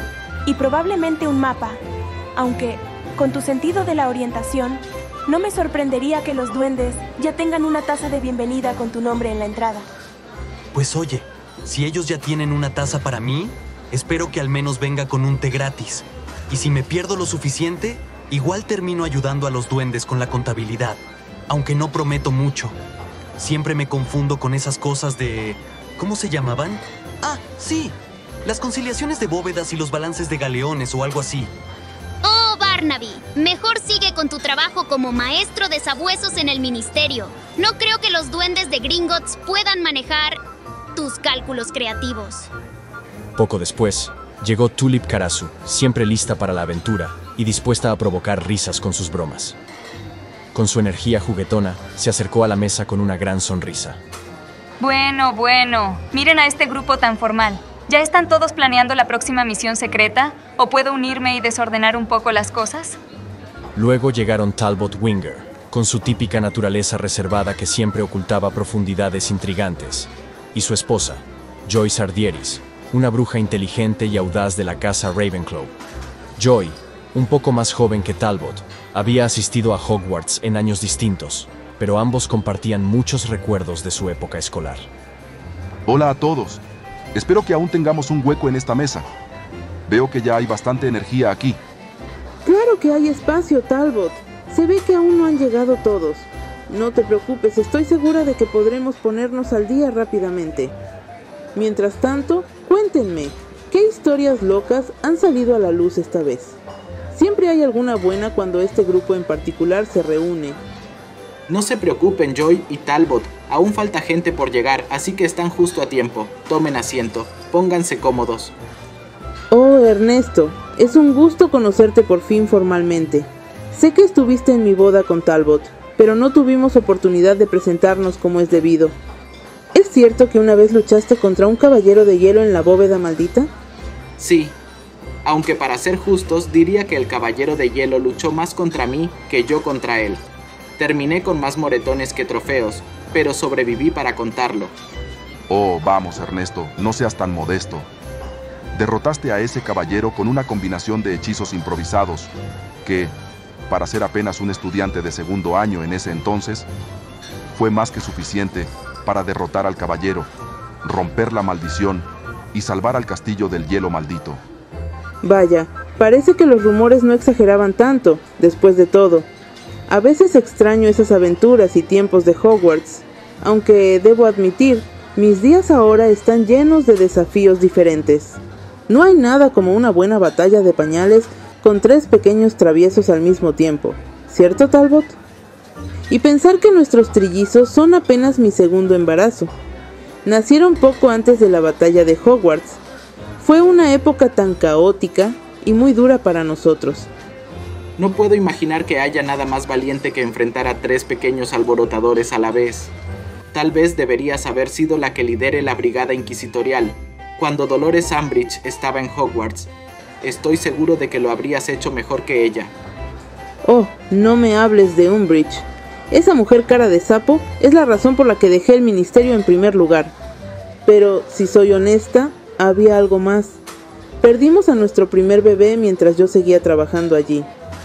y probablemente un mapa. Aunque, con tu sentido de la orientación, no me sorprendería que los duendes ya tengan una taza de bienvenida con tu nombre en la entrada. Pues oye, si ellos ya tienen una taza para mí, espero que al menos venga con un té gratis. Y si me pierdo lo suficiente, igual termino ayudando a los duendes con la contabilidad, aunque no prometo mucho. Siempre me confundo con esas cosas de... ¿cómo se llamaban? Ah, sí, las conciliaciones de bóvedas y los balances de galeones o algo así. Oh, Barnaby, mejor sigue con tu trabajo como maestro de sabuesos en el ministerio. No creo que los duendes de Gringotts puedan manejar tus cálculos creativos. Poco después, llegó Tulip Karasu, siempre lista para la aventura y dispuesta a provocar risas con sus bromas. Con su energía juguetona, se acercó a la mesa con una gran sonrisa. Bueno, bueno, miren a este grupo tan formal. ¿Ya están todos planeando la próxima misión secreta? ¿O puedo unirme y desordenar un poco las cosas? Luego llegaron Talbot Winger, con su típica naturaleza reservada que siempre ocultaba profundidades intrigantes, y su esposa, Joyce Ardieris, una bruja inteligente y audaz de la casa Ravenclaw. Joy, un poco más joven que Talbot, había asistido a Hogwarts en años distintos, pero ambos compartían muchos recuerdos de su época escolar. Hola a todos. Espero que aún tengamos un hueco en esta mesa. Veo que ya hay bastante energía aquí. Claro que hay espacio, Talbot. Se ve que aún no han llegado todos. No te preocupes, estoy segura de que podremos ponernos al día rápidamente. Mientras tanto, cuéntenme, ¿qué historias locas han salido a la luz esta vez? Siempre hay alguna buena cuando este grupo en particular se reúne. No se preocupen, Joy y Talbot. Aún falta gente por llegar, así que están justo a tiempo. Tomen asiento, pónganse cómodos. Oh, Ernesto, es un gusto conocerte por fin formalmente. Sé que estuviste en mi boda con Talbot, pero no tuvimos oportunidad de presentarnos como es debido. ¿Es cierto que una vez luchaste contra un caballero de hielo en la bóveda maldita? Sí, aunque para ser justos diría que el caballero de hielo luchó más contra mí que yo contra él. Terminé con más moretones que trofeos, pero sobreviví para contarlo. Oh, vamos, Ernesto, no seas tan modesto. Derrotaste a ese caballero con una combinación de hechizos improvisados que, para ser apenas un estudiante de segundo año en ese entonces, fue más que suficiente para derrotar al caballero, romper la maldición y salvar al castillo del hielo maldito. Vaya, parece que los rumores no exageraban tanto, después de todo. A veces extraño esas aventuras y tiempos de Hogwarts, aunque debo admitir, mis días ahora están llenos de desafíos diferentes. No hay nada como una buena batalla de pañales con tres pequeños traviesos al mismo tiempo, ¿cierto, Talbot? Y pensar que nuestros trillizos son apenas mi segundo embarazo. Nacieron poco antes de la batalla de Hogwarts. Fue una época tan caótica y muy dura para nosotros. No puedo imaginar que haya nada más valiente que enfrentar a tres pequeños alborotadores a la vez. Tal vez deberías haber sido la que lidere la brigada inquisitorial, cuando Dolores Umbridge estaba en Hogwarts. Estoy seguro de que lo habrías hecho mejor que ella. Oh, no me hables de Umbridge. Esa mujer cara de sapo es la razón por la que dejé el ministerio en primer lugar. Pero, si soy honesta, había algo más. Perdimos a nuestro primer bebé mientras yo seguía trabajando allí.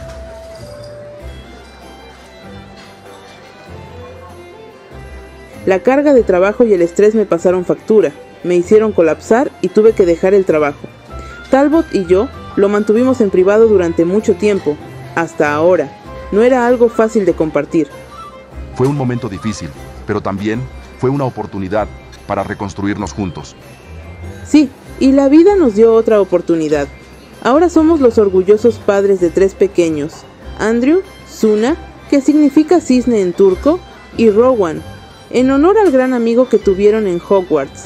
La carga de trabajo y el estrés me pasaron factura, me hicieron colapsar y tuve que dejar el trabajo. Talbot y yo lo mantuvimos en privado durante mucho tiempo, hasta ahora. No era algo fácil de compartir. Fue un momento difícil, pero también fue una oportunidad para reconstruirnos juntos. Sí, y la vida nos dio otra oportunidad. Ahora somos los orgullosos padres de tres pequeños, Andrew, Suna, que significa cisne en turco, y Rowan, en honor al gran amigo que tuvieron en Hogwarts.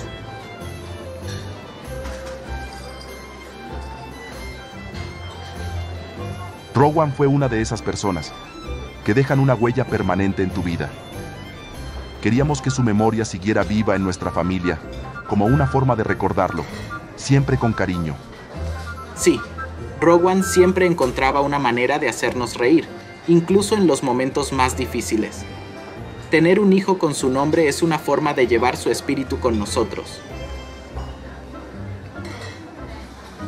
Rowan fue una de esas personas que dejan una huella permanente en tu vida. Queríamos que su memoria siguiera viva en nuestra familia, como una forma de recordarlo, siempre con cariño. Sí, Rowan siempre encontraba una manera de hacernos reír, incluso en los momentos más difíciles. Tener un hijo con su nombre es una forma de llevar su espíritu con nosotros.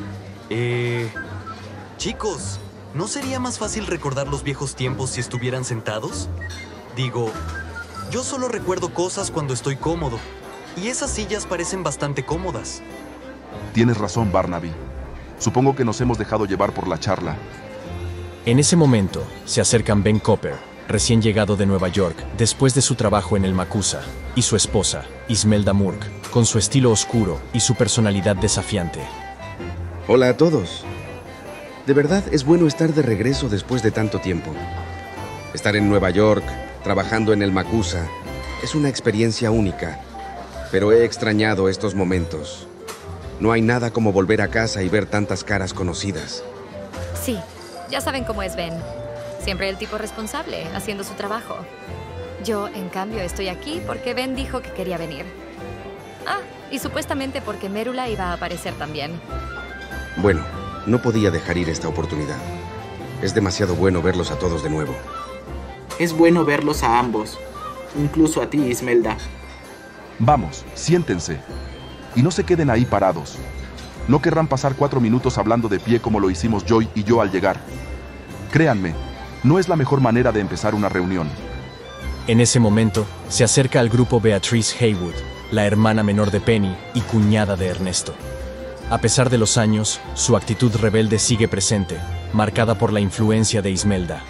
Eh... Chicos, ¿no sería más fácil recordar los viejos tiempos si estuvieran sentados? Digo, yo solo recuerdo cosas cuando estoy cómodo, y esas sillas parecen bastante cómodas. Tienes razón, Barnaby. Supongo que nos hemos dejado llevar por la charla. En ese momento, se acercan Ben Copper, recién llegado de Nueva York, después de su trabajo en el Macusa, y su esposa, Ismelda Murk, con su estilo oscuro y su personalidad desafiante. Hola a todos. De verdad es bueno estar de regreso después de tanto tiempo. Estar en Nueva York, trabajando en el Macusa, es una experiencia única, pero he extrañado estos momentos. No hay nada como volver a casa y ver tantas caras conocidas. Sí, ya saben cómo es Ben. Siempre el tipo responsable, haciendo su trabajo. Yo, en cambio, estoy aquí porque Ben dijo que quería venir. Ah, y supuestamente porque Mérula iba a aparecer también. Bueno, no podía dejar ir esta oportunidad. Es demasiado bueno verlos a todos de nuevo. Es bueno verlos a ambos, incluso a ti, Ismelda. Vamos, siéntense. Y no se queden ahí parados. No querrán pasar cuatro minutos hablando de pie como lo hicimos Joy y yo al llegar. Créanme, no es la mejor manera de empezar una reunión. En ese momento, se acerca al grupo Beatrice Haywood, la hermana menor de Penny y cuñada de Ernesto. A pesar de los años, su actitud rebelde sigue presente, marcada por la influencia de Ismelda.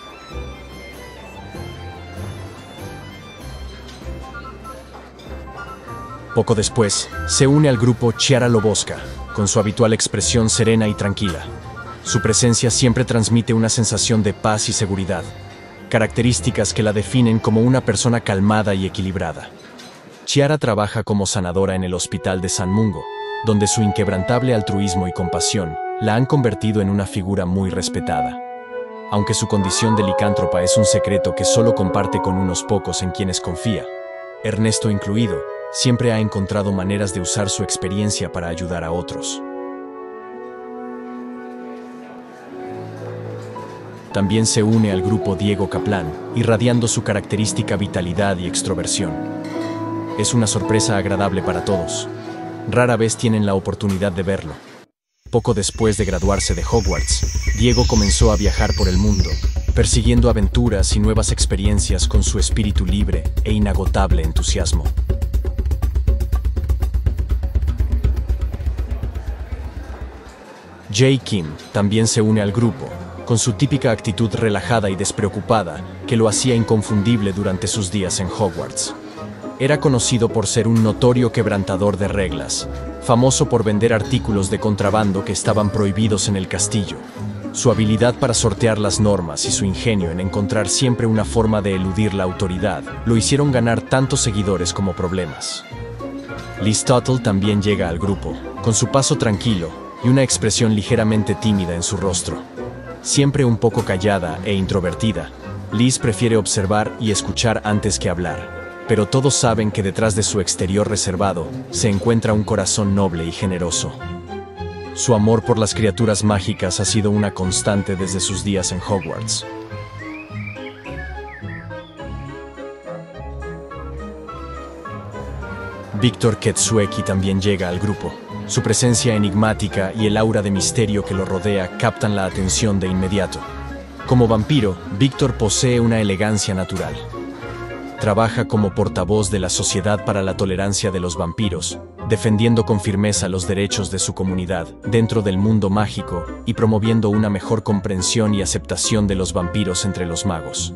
Poco después, se une al grupo Chiara Loboska, con su habitual expresión serena y tranquila. Su presencia siempre transmite una sensación de paz y seguridad, características que la definen como una persona calmada y equilibrada. Chiara trabaja como sanadora en el Hospital de San Mungo, donde su inquebrantable altruismo y compasión la han convertido en una figura muy respetada. Aunque su condición de licántropa es un secreto que solo comparte con unos pocos en quienes confía, Ernesto incluido, siempre ha encontrado maneras de usar su experiencia para ayudar a otros. También se une al grupo Diego Kaplan, irradiando su característica vitalidad y extroversión. Es una sorpresa agradable para todos. Rara vez tienen la oportunidad de verlo. Poco después de graduarse de Hogwarts, Diego comenzó a viajar por el mundo, persiguiendo aventuras y nuevas experiencias con su espíritu libre e inagotable entusiasmo. Jae Kim también se une al grupo, con su típica actitud relajada y despreocupada que lo hacía inconfundible durante sus días en Hogwarts. Era conocido por ser un notorio quebrantador de reglas, famoso por vender artículos de contrabando que estaban prohibidos en el castillo. Su habilidad para sortear las normas y su ingenio en encontrar siempre una forma de eludir la autoridad lo hicieron ganar tanto seguidores como problemas. Liz Tuttle también llega al grupo, con su paso tranquilo y una expresión ligeramente tímida en su rostro. Siempre un poco callada e introvertida, Liz prefiere observar y escuchar antes que hablar. Pero todos saben que detrás de su exterior reservado se encuentra un corazón noble y generoso. Su amor por las criaturas mágicas ha sido una constante desde sus días en Hogwarts. Víctor Ketsueki también llega al grupo. Su presencia enigmática y el aura de misterio que lo rodea captan la atención de inmediato. Como vampiro, Víctor posee una elegancia natural. Trabaja como portavoz de la Sociedad para la Tolerancia de los Vampiros, defendiendo con firmeza los derechos de su comunidad dentro del mundo mágico y promoviendo una mejor comprensión y aceptación de los vampiros entre los magos.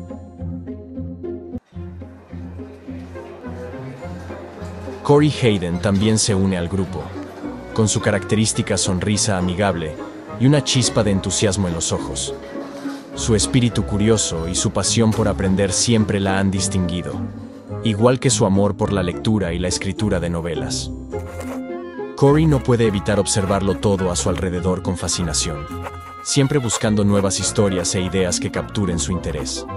Corey Hayden también se une al grupo, con su característica sonrisa amigable y una chispa de entusiasmo en los ojos. Su espíritu curioso y su pasión por aprender siempre la han distinguido, igual que su amor por la lectura y la escritura de novelas. Corey no puede evitar observarlo todo a su alrededor con fascinación, siempre buscando nuevas historias e ideas que capturen su interés.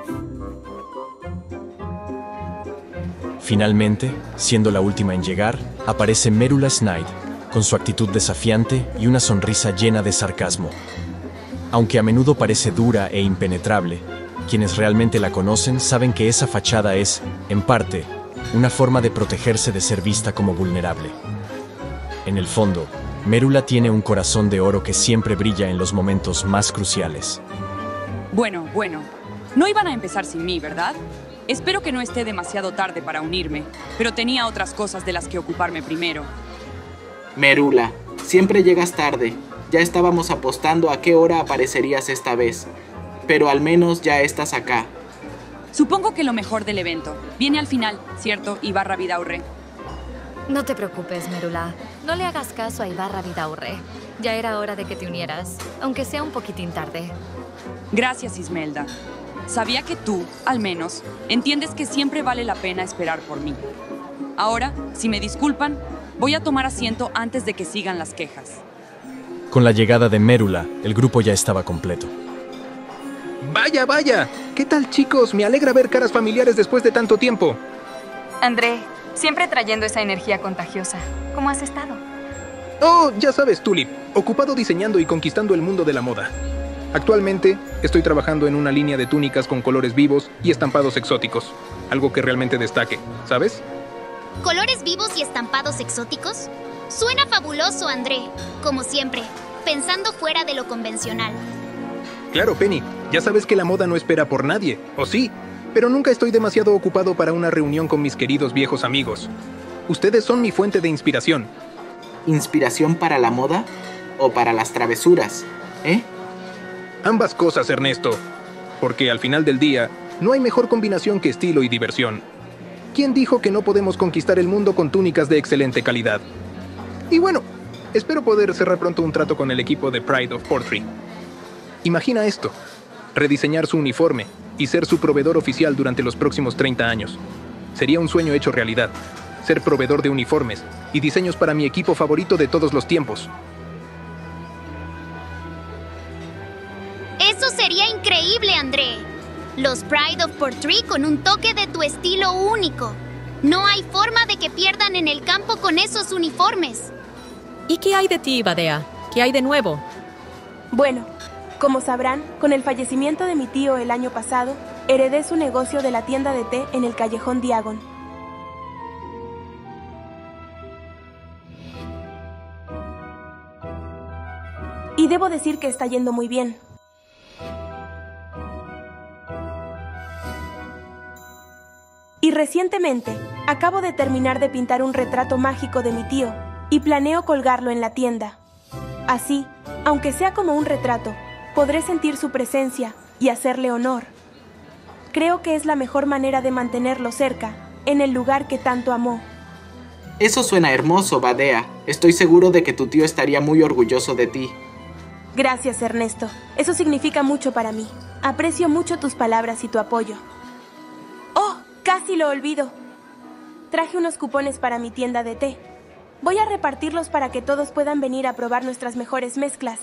Finalmente, siendo la última en llegar, aparece Mérula Snyde, con su actitud desafiante y una sonrisa llena de sarcasmo. Aunque a menudo parece dura e impenetrable, quienes realmente la conocen saben que esa fachada es, en parte, una forma de protegerse de ser vista como vulnerable. En el fondo, Merula tiene un corazón de oro que siempre brilla en los momentos más cruciales. Bueno, bueno. No iban a empezar sin mí, ¿verdad? Espero que no esté demasiado tarde para unirme, pero tenía otras cosas de las que ocuparme primero. Merula, siempre llegas tarde. Ya estábamos apostando a qué hora aparecerías esta vez, pero al menos ya estás acá. Supongo que lo mejor del evento viene al final, ¿cierto, Ibarra Vidaurre? No te preocupes, Merula. No le hagas caso a Ibarra Vidaurre. Ya era hora de que te unieras, aunque sea un poquitín tarde. Gracias, Ismelda. Sabía que tú, al menos, entiendes que siempre vale la pena esperar por mí. Ahora, si me disculpan, voy a tomar asiento antes de que sigan las quejas. Con la llegada de Merula, el grupo ya estaba completo. ¡Vaya, vaya! ¿Qué tal, chicos? Me alegra ver caras familiares después de tanto tiempo. André, siempre trayendo esa energía contagiosa. ¿Cómo has estado? Oh, ya sabes, Tulip. Ocupado diseñando y conquistando el mundo de la moda. Actualmente, estoy trabajando en una línea de túnicas con colores vivos y estampados exóticos. Algo que realmente destaque, ¿sabes? ¿Colores vivos y estampados exóticos? Suena fabuloso, André. Como siempre, pensando fuera de lo convencional. Claro, Penny. Ya sabes que la moda no espera por nadie, ¿o sí? Pero nunca estoy demasiado ocupado para una reunión con mis queridos viejos amigos. Ustedes son mi fuente de inspiración. ¿Inspiración para la moda o para las travesuras, eh? Ambas cosas, Ernesto. Porque al final del día, no hay mejor combinación que estilo y diversión. ¿Quién dijo que no podemos conquistar el mundo con túnicas de excelente calidad? Y bueno, espero poder cerrar pronto un trato con el equipo de Pride of Portree. Imagina esto. Rediseñar su uniforme y ser su proveedor oficial durante los próximos treinta años. Sería un sueño hecho realidad. Ser proveedor de uniformes y diseños para mi equipo favorito de todos los tiempos. Eso sería increíble, André. Los Pride of Portree con un toque de tu estilo único. No hay forma de que pierdan en el campo con esos uniformes. ¿Y qué hay de ti, Badea? ¿Qué hay de nuevo? Bueno, como sabrán, con el fallecimiento de mi tío el año pasado, heredé su negocio de la tienda de té en el callejón Diagon. Y debo decir que está yendo muy bien. Y recientemente, acabo de terminar de pintar un retrato mágico de mi tío y planeo colgarlo en la tienda. Así, aunque sea como un retrato, podré sentir su presencia y hacerle honor. Creo que es la mejor manera de mantenerlo cerca, en el lugar que tanto amó. Eso suena hermoso, Badea. Estoy seguro de que tu tío estaría muy orgulloso de ti. Gracias, Ernesto. Eso significa mucho para mí. Aprecio mucho tus palabras y tu apoyo. ¡Oh! Casi lo olvido. Traje unos cupones para mi tienda de té. Voy a repartirlos para que todos puedan venir a probar nuestras mejores mezclas.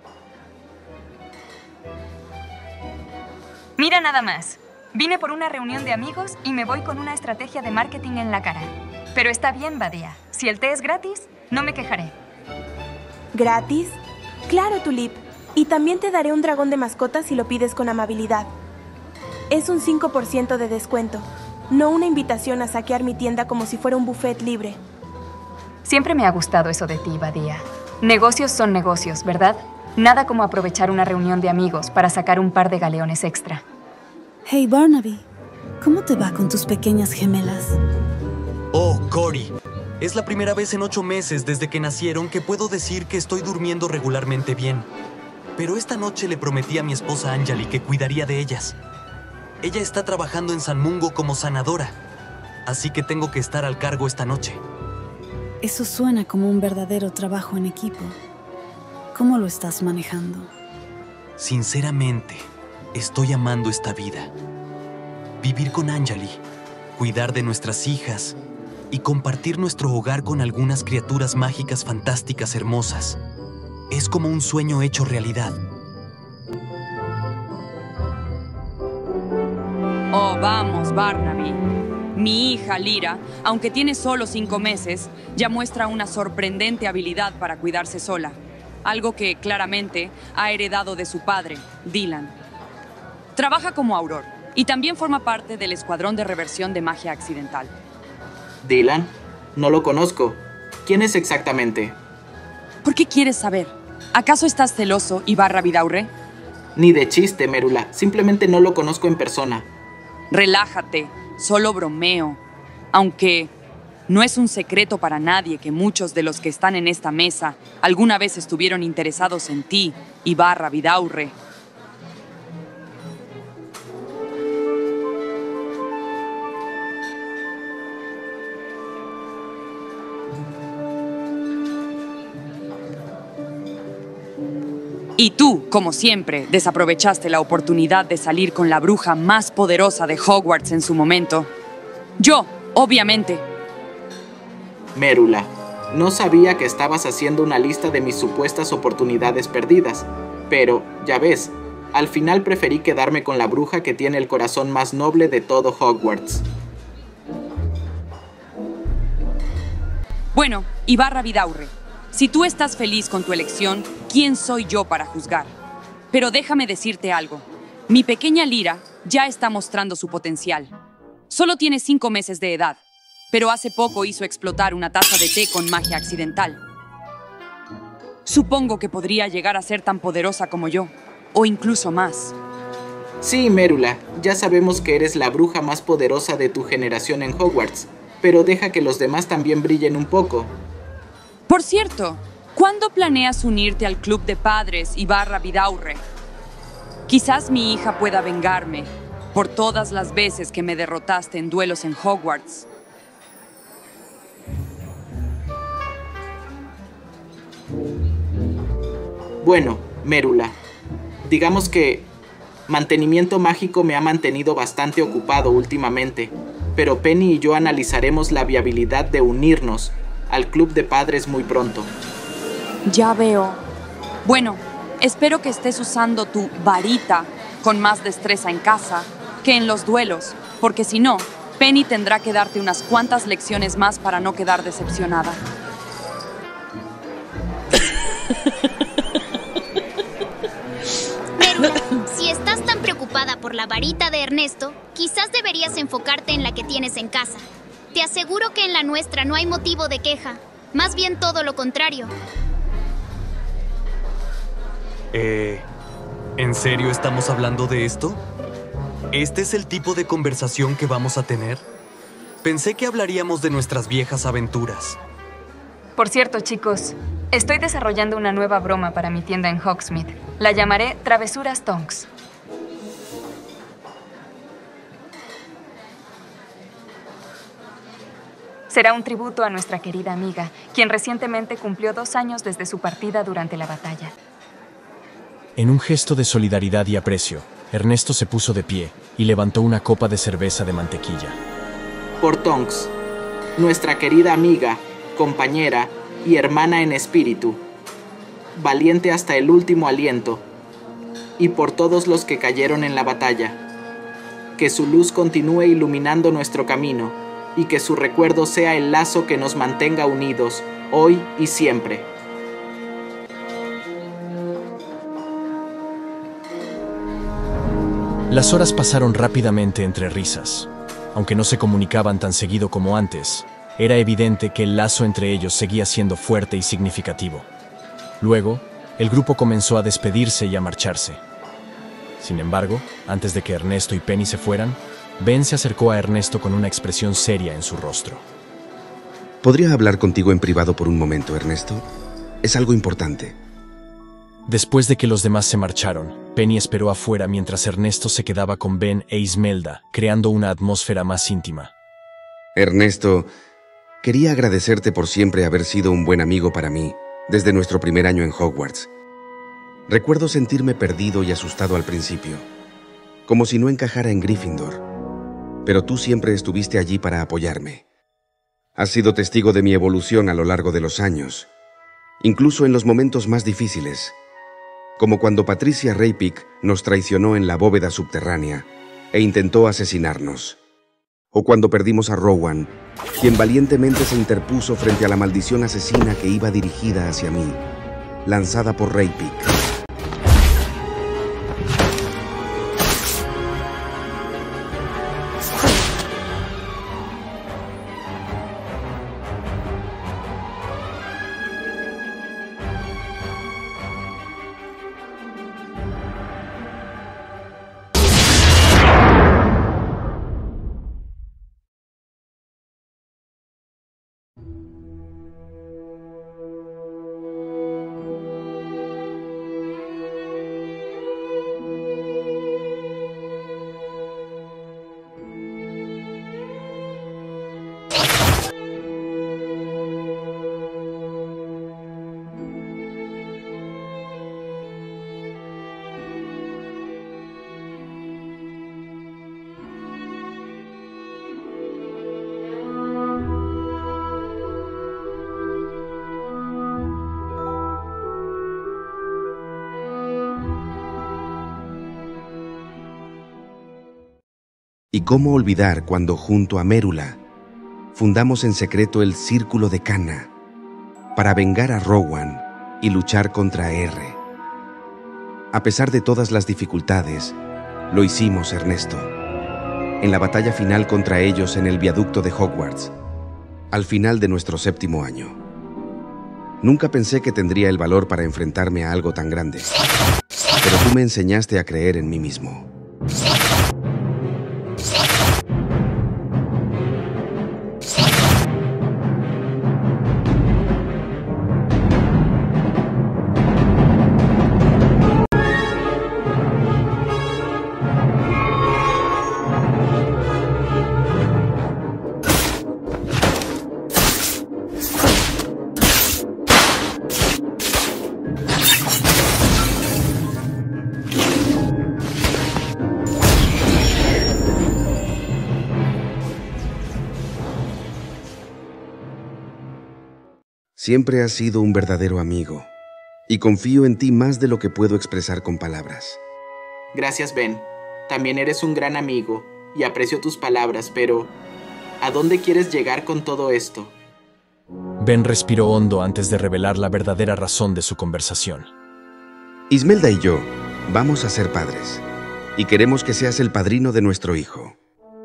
Mira nada más. Vine por una reunión de amigos y me voy con una estrategia de marketing en la cara. Pero está bien, Badea. Si el té es gratis, no me quejaré. ¿Gratis? Claro, Tulip. Y también te daré un dragón de mascota si lo pides con amabilidad. Es un cinco por ciento de descuento. No una invitación a saquear mi tienda como si fuera un buffet libre. Siempre me ha gustado eso de ti, Badea. Negocios son negocios, ¿verdad? Nada como aprovechar una reunión de amigos para sacar un par de galeones extra. Hey, Barnaby. ¿Cómo te va con tus pequeñas gemelas? Oh, Cory. Es la primera vez en ocho meses desde que nacieron que puedo decir que estoy durmiendo regularmente bien. Pero esta noche le prometí a mi esposa Anjali que cuidaría de ellas. Ella está trabajando en San Mungo como sanadora, así que tengo que estar al cargo esta noche. Eso suena como un verdadero trabajo en equipo. ¿Cómo lo estás manejando? Sinceramente, estoy amando esta vida. Vivir con Anjali, cuidar de nuestras hijas y compartir nuestro hogar con algunas criaturas mágicas fantásticas hermosas. Es como un sueño hecho realidad. Oh, vamos, Barnaby. Mi hija, Lyra, aunque tiene solo cinco meses, ya muestra una sorprendente habilidad para cuidarse sola. Algo que, claramente, ha heredado de su padre, Dylan. Trabaja como Auror y también forma parte del Escuadrón de Reversión de Magia Accidental. ¿Dylan? No lo conozco. ¿Quién es exactamente? ¿Por qué quieres saber? ¿Acaso estás celoso, Ibarra Vidaurre? Ni de chiste, Mérula. Simplemente no lo conozco en persona. Relájate, solo bromeo. Aunque no es un secreto para nadie que muchos de los que están en esta mesa alguna vez estuvieron interesados en ti, Ibarra Vidaurre. Y tú, como siempre, desaprovechaste la oportunidad de salir con la bruja más poderosa de Hogwarts en su momento. Yo, obviamente. Mérula, no sabía que estabas haciendo una lista de mis supuestas oportunidades perdidas, pero, ya ves, al final preferí quedarme con la bruja que tiene el corazón más noble de todo Hogwarts. Bueno, Ibarra Vidaurre, si tú estás feliz con tu elección, ¿quién soy yo para juzgar? Pero déjame decirte algo. Mi pequeña Lyra ya está mostrando su potencial. Solo tiene cinco meses de edad, pero hace poco hizo explotar una taza de té con magia accidental. Supongo que podría llegar a ser tan poderosa como yo, o incluso más. Sí, Mérula, ya sabemos que eres la bruja más poderosa de tu generación en Hogwarts, pero deja que los demás también brillen un poco. Por cierto, ¿cuándo planeas unirte al club de padres Ibarra Vidaurre? Quizás mi hija pueda vengarme por todas las veces que me derrotaste en duelos en Hogwarts. Bueno, Mérula, digamos que mantenimiento mágico me ha mantenido bastante ocupado últimamente, pero Penny y yo analizaremos la viabilidad de unirnos al club de padres muy pronto. Ya veo. Bueno, espero que estés usando tu varita con más destreza en casa que en los duelos, porque si no, Penny tendrá que darte unas cuantas lecciones más para no quedar decepcionada. Mérula, si estás tan preocupada por la varita de Ernesto, quizás deberías enfocarte en la que tienes en casa. Te aseguro que en la nuestra no hay motivo de queja, más bien todo lo contrario. Eh, ¿en serio estamos hablando de esto? ¿Este es el tipo de conversación que vamos a tener? Pensé que hablaríamos de nuestras viejas aventuras. Por cierto, chicos, estoy desarrollando una nueva broma para mi tienda en Hogsmeade. La llamaré Travesuras Tonks. Será un tributo a nuestra querida amiga, quien recientemente cumplió dos años desde su partida durante la batalla. En un gesto de solidaridad y aprecio, Ernesto se puso de pie y levantó una copa de cerveza de mantequilla. Por Tonks, nuestra querida amiga, compañera y hermana en espíritu, valiente hasta el último aliento, y por todos los que cayeron en la batalla. Que su luz continúe iluminando nuestro camino, y que su recuerdo sea el lazo que nos mantenga unidos, hoy y siempre. Las horas pasaron rápidamente entre risas. Aunque no se comunicaban tan seguido como antes, era evidente que el lazo entre ellos seguía siendo fuerte y significativo. Luego, el grupo comenzó a despedirse y a marcharse. Sin embargo, antes de que Ernesto y Penny se fueran, Ben se acercó a Ernesto con una expresión seria en su rostro. ¿Podría hablar contigo en privado por un momento, Ernesto? Es algo importante. Después de que los demás se marcharon, Penny esperó afuera mientras Ernesto se quedaba con Ben e Ismelda, creando una atmósfera más íntima. Ernesto, quería agradecerte por siempre haber sido un buen amigo para mí, desde nuestro primer año en Hogwarts. Recuerdo sentirme perdido y asustado al principio, como si no encajara en Gryffindor. Pero tú siempre estuviste allí para apoyarme. Has sido testigo de mi evolución a lo largo de los años, incluso en los momentos más difíciles, como cuando Patricia Raypick nos traicionó en la bóveda subterránea e intentó asesinarnos, o cuando perdimos a Rowan, quien valientemente se interpuso frente a la maldición asesina que iba dirigida hacia mí, lanzada por Raypick. cómo olvidar cuando junto a Mérula fundamos en secreto el Círculo de Cana para vengar a Rowan y luchar contra R. A pesar de todas las dificultades, lo hicimos, Ernesto. En la batalla final contra ellos en el viaducto de Hogwarts, al final de nuestro séptimo año. Nunca pensé que tendría el valor para enfrentarme a algo tan grande, pero tú me enseñaste a creer en mí mismo. Siempre has sido un verdadero amigo, y confío en ti más de lo que puedo expresar con palabras. Gracias, Ben. También eres un gran amigo, y aprecio tus palabras, pero ¿a dónde quieres llegar con todo esto? Ben respiró hondo antes de revelar la verdadera razón de su conversación. Ismelda y yo vamos a ser padres, y queremos que seas el padrino de nuestro hijo.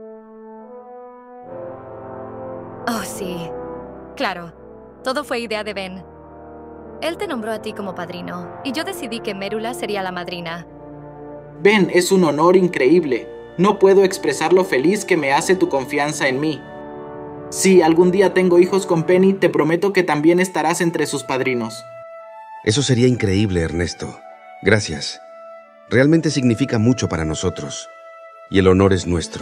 Oh, sí. Claro. Todo fue idea de Ben. Él te nombró a ti como padrino, y yo decidí que Mérula sería la madrina. Ben, es un honor increíble. No puedo expresar lo feliz que me hace tu confianza en mí. Si algún día tengo hijos con Penny, te prometo que también estarás entre sus padrinos. Eso sería increíble, Ernesto. Gracias. Realmente significa mucho para nosotros. Y el honor es nuestro.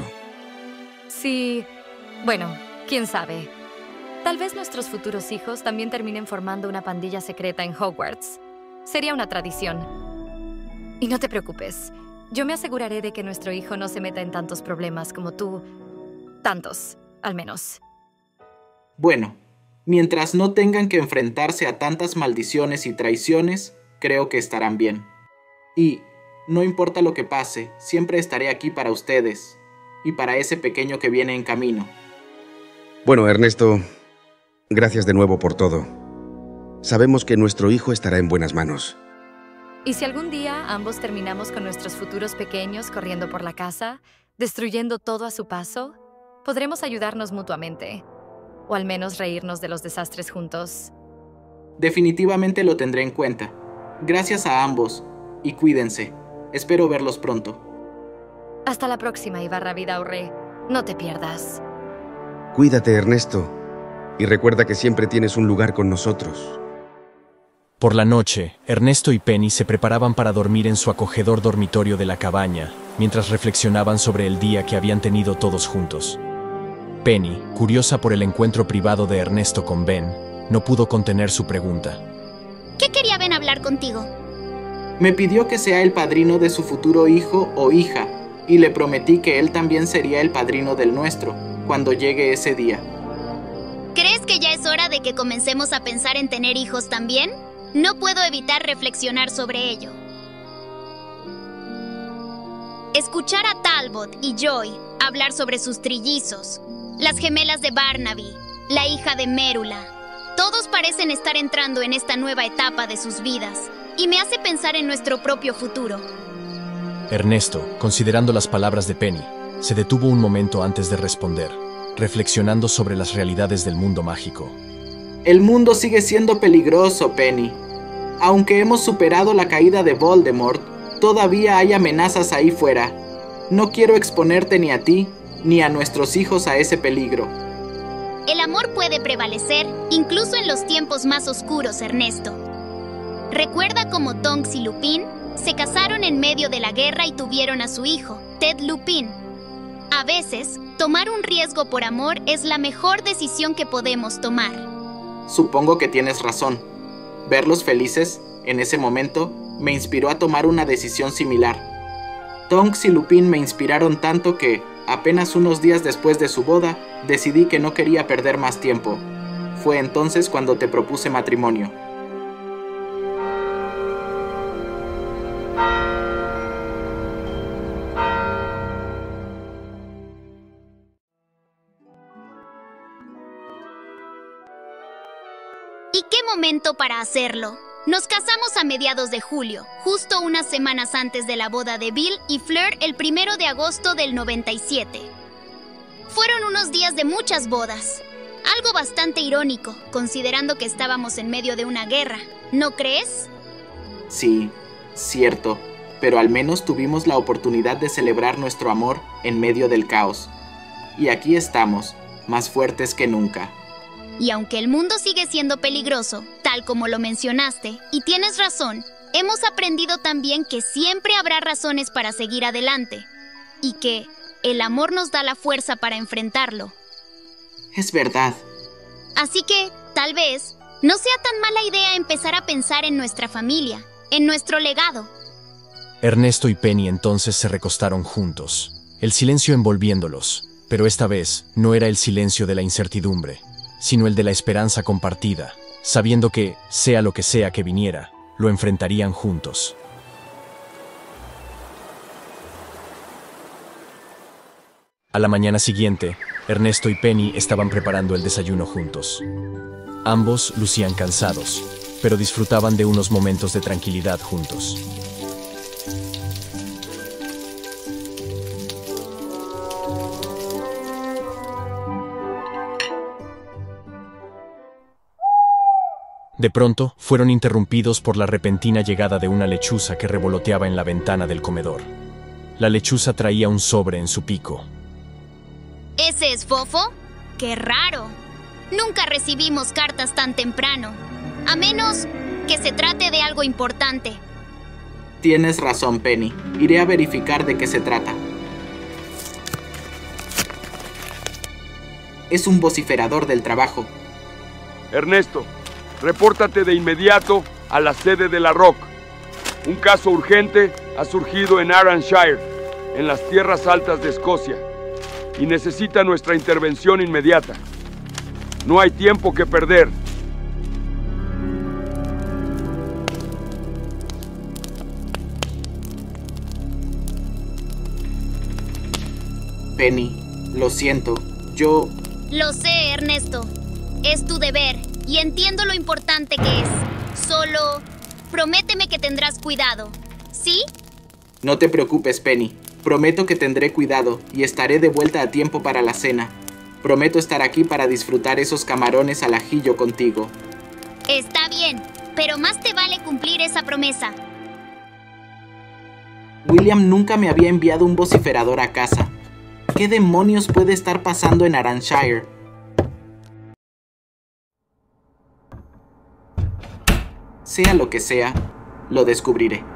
Sí. Bueno, quién sabe. Tal vez nuestros futuros hijos también terminen formando una pandilla secreta en Hogwarts. Sería una tradición. Y no te preocupes. Yo me aseguraré de que nuestro hijo no se meta en tantos problemas como tú. Tantos, al menos. Bueno, mientras no tengan que enfrentarse a tantas maldiciones y traiciones, creo que estarán bien. Y, no importa lo que pase, siempre estaré aquí para ustedes. Y para ese pequeño que viene en camino. Bueno, Ernesto, gracias de nuevo por todo. Sabemos que nuestro hijo estará en buenas manos. Y si algún día ambos terminamos con nuestros futuros pequeños corriendo por la casa, destruyendo todo a su paso, podremos ayudarnos mutuamente. O al menos reírnos de los desastres juntos. Definitivamente lo tendré en cuenta. Gracias a ambos. Y cuídense. Espero verlos pronto. Hasta la próxima, Ibarra Vidaurre. No te pierdas. Cuídate, Ernesto. Y recuerda que siempre tienes un lugar con nosotros. Por la noche, Ernesto y Penny se preparaban para dormir en su acogedor dormitorio de la cabaña, mientras reflexionaban sobre el día que habían tenido todos juntos. Penny, curiosa por el encuentro privado de Ernesto con Ben, no pudo contener su pregunta. ¿Qué quería Ben hablar contigo? Me pidió que sea el padrino de su futuro hijo o hija, y le prometí que él también sería el padrino del nuestro, cuando llegue ese día. ¿Crees que ya es hora de que comencemos a pensar en tener hijos también? No puedo evitar reflexionar sobre ello. Escuchar a Talbot y Joy hablar sobre sus trillizos, las gemelas de Barnaby, la hija de Mérula. Todos parecen estar entrando en esta nueva etapa de sus vidas, y me hace pensar en nuestro propio futuro. Ernesto, considerando las palabras de Penny, se detuvo un momento antes de responder, reflexionando sobre las realidades del mundo mágico. El mundo sigue siendo peligroso, Penny. Aunque hemos superado la caída de Voldemort, todavía hay amenazas ahí fuera. No quiero exponerte ni a ti, ni a nuestros hijos a ese peligro. El amor puede prevalecer, incluso en los tiempos más oscuros, Ernesto. Recuerda cómo Tonks y Lupin se casaron en medio de la guerra y tuvieron a su hijo, Ted Lupin. A veces, tomar un riesgo por amor es la mejor decisión que podemos tomar. Supongo que tienes razón. Verlos felices, en ese momento, me inspiró a tomar una decisión similar. Tonks y Lupin me inspiraron tanto que, apenas unos días después de su boda, decidí que no quería perder más tiempo. Fue entonces cuando te propuse matrimonio. ¿Y qué momento para hacerlo? Nos casamos a mediados de julio, justo unas semanas antes de la boda de Bill y Fleur el primero de agosto del noventa y siete. Fueron unos días de muchas bodas. Algo bastante irónico, considerando que estábamos en medio de una guerra, ¿no crees? Sí, cierto, pero al menos tuvimos la oportunidad de celebrar nuestro amor en medio del caos. Y aquí estamos, más fuertes que nunca. Y aunque el mundo sigue siendo peligroso, tal como lo mencionaste, y tienes razón, hemos aprendido también que siempre habrá razones para seguir adelante, y que el amor nos da la fuerza para enfrentarlo. Es verdad. Así que, tal vez, no sea tan mala idea empezar a pensar en nuestra familia, en nuestro legado. Ernesto y Penny entonces se recostaron juntos, el silencio envolviéndolos, pero esta vez no era el silencio de la incertidumbre, sino el de la esperanza compartida, sabiendo que, sea lo que sea que viniera, lo enfrentarían juntos. A la mañana siguiente, Ernesto y Penny estaban preparando el desayuno juntos. Ambos lucían cansados, pero disfrutaban de unos momentos de tranquilidad juntos. De pronto, fueron interrumpidos por la repentina llegada de una lechuza que revoloteaba en la ventana del comedor. La lechuza traía un sobre en su pico. ¿Ese es Fofo? ¡Qué raro! Nunca recibimos cartas tan temprano, a menos que se trate de algo importante. Tienes razón, Penny. Iré a verificar de qué se trata. Es un vociferador del trabajo. Ernesto, repórtate de inmediato a la sede de la Rock. Un caso urgente ha surgido en Arranshire, en las tierras altas de Escocia, y necesita nuestra intervención inmediata. No hay tiempo que perder. Penny, lo siento, yo... Lo sé, Ernesto. Es tu deber, y entiendo lo importante que es. Solo, prométeme que tendrás cuidado, ¿sí? No te preocupes, Penny. Prometo que tendré cuidado y estaré de vuelta a tiempo para la cena. Prometo estar aquí para disfrutar esos camarones al ajillo contigo. Está bien, pero más te vale cumplir esa promesa. William nunca me había enviado un vociferador a casa. ¿Qué demonios puede estar pasando en Arranshire? Sea lo que sea, lo descubriré.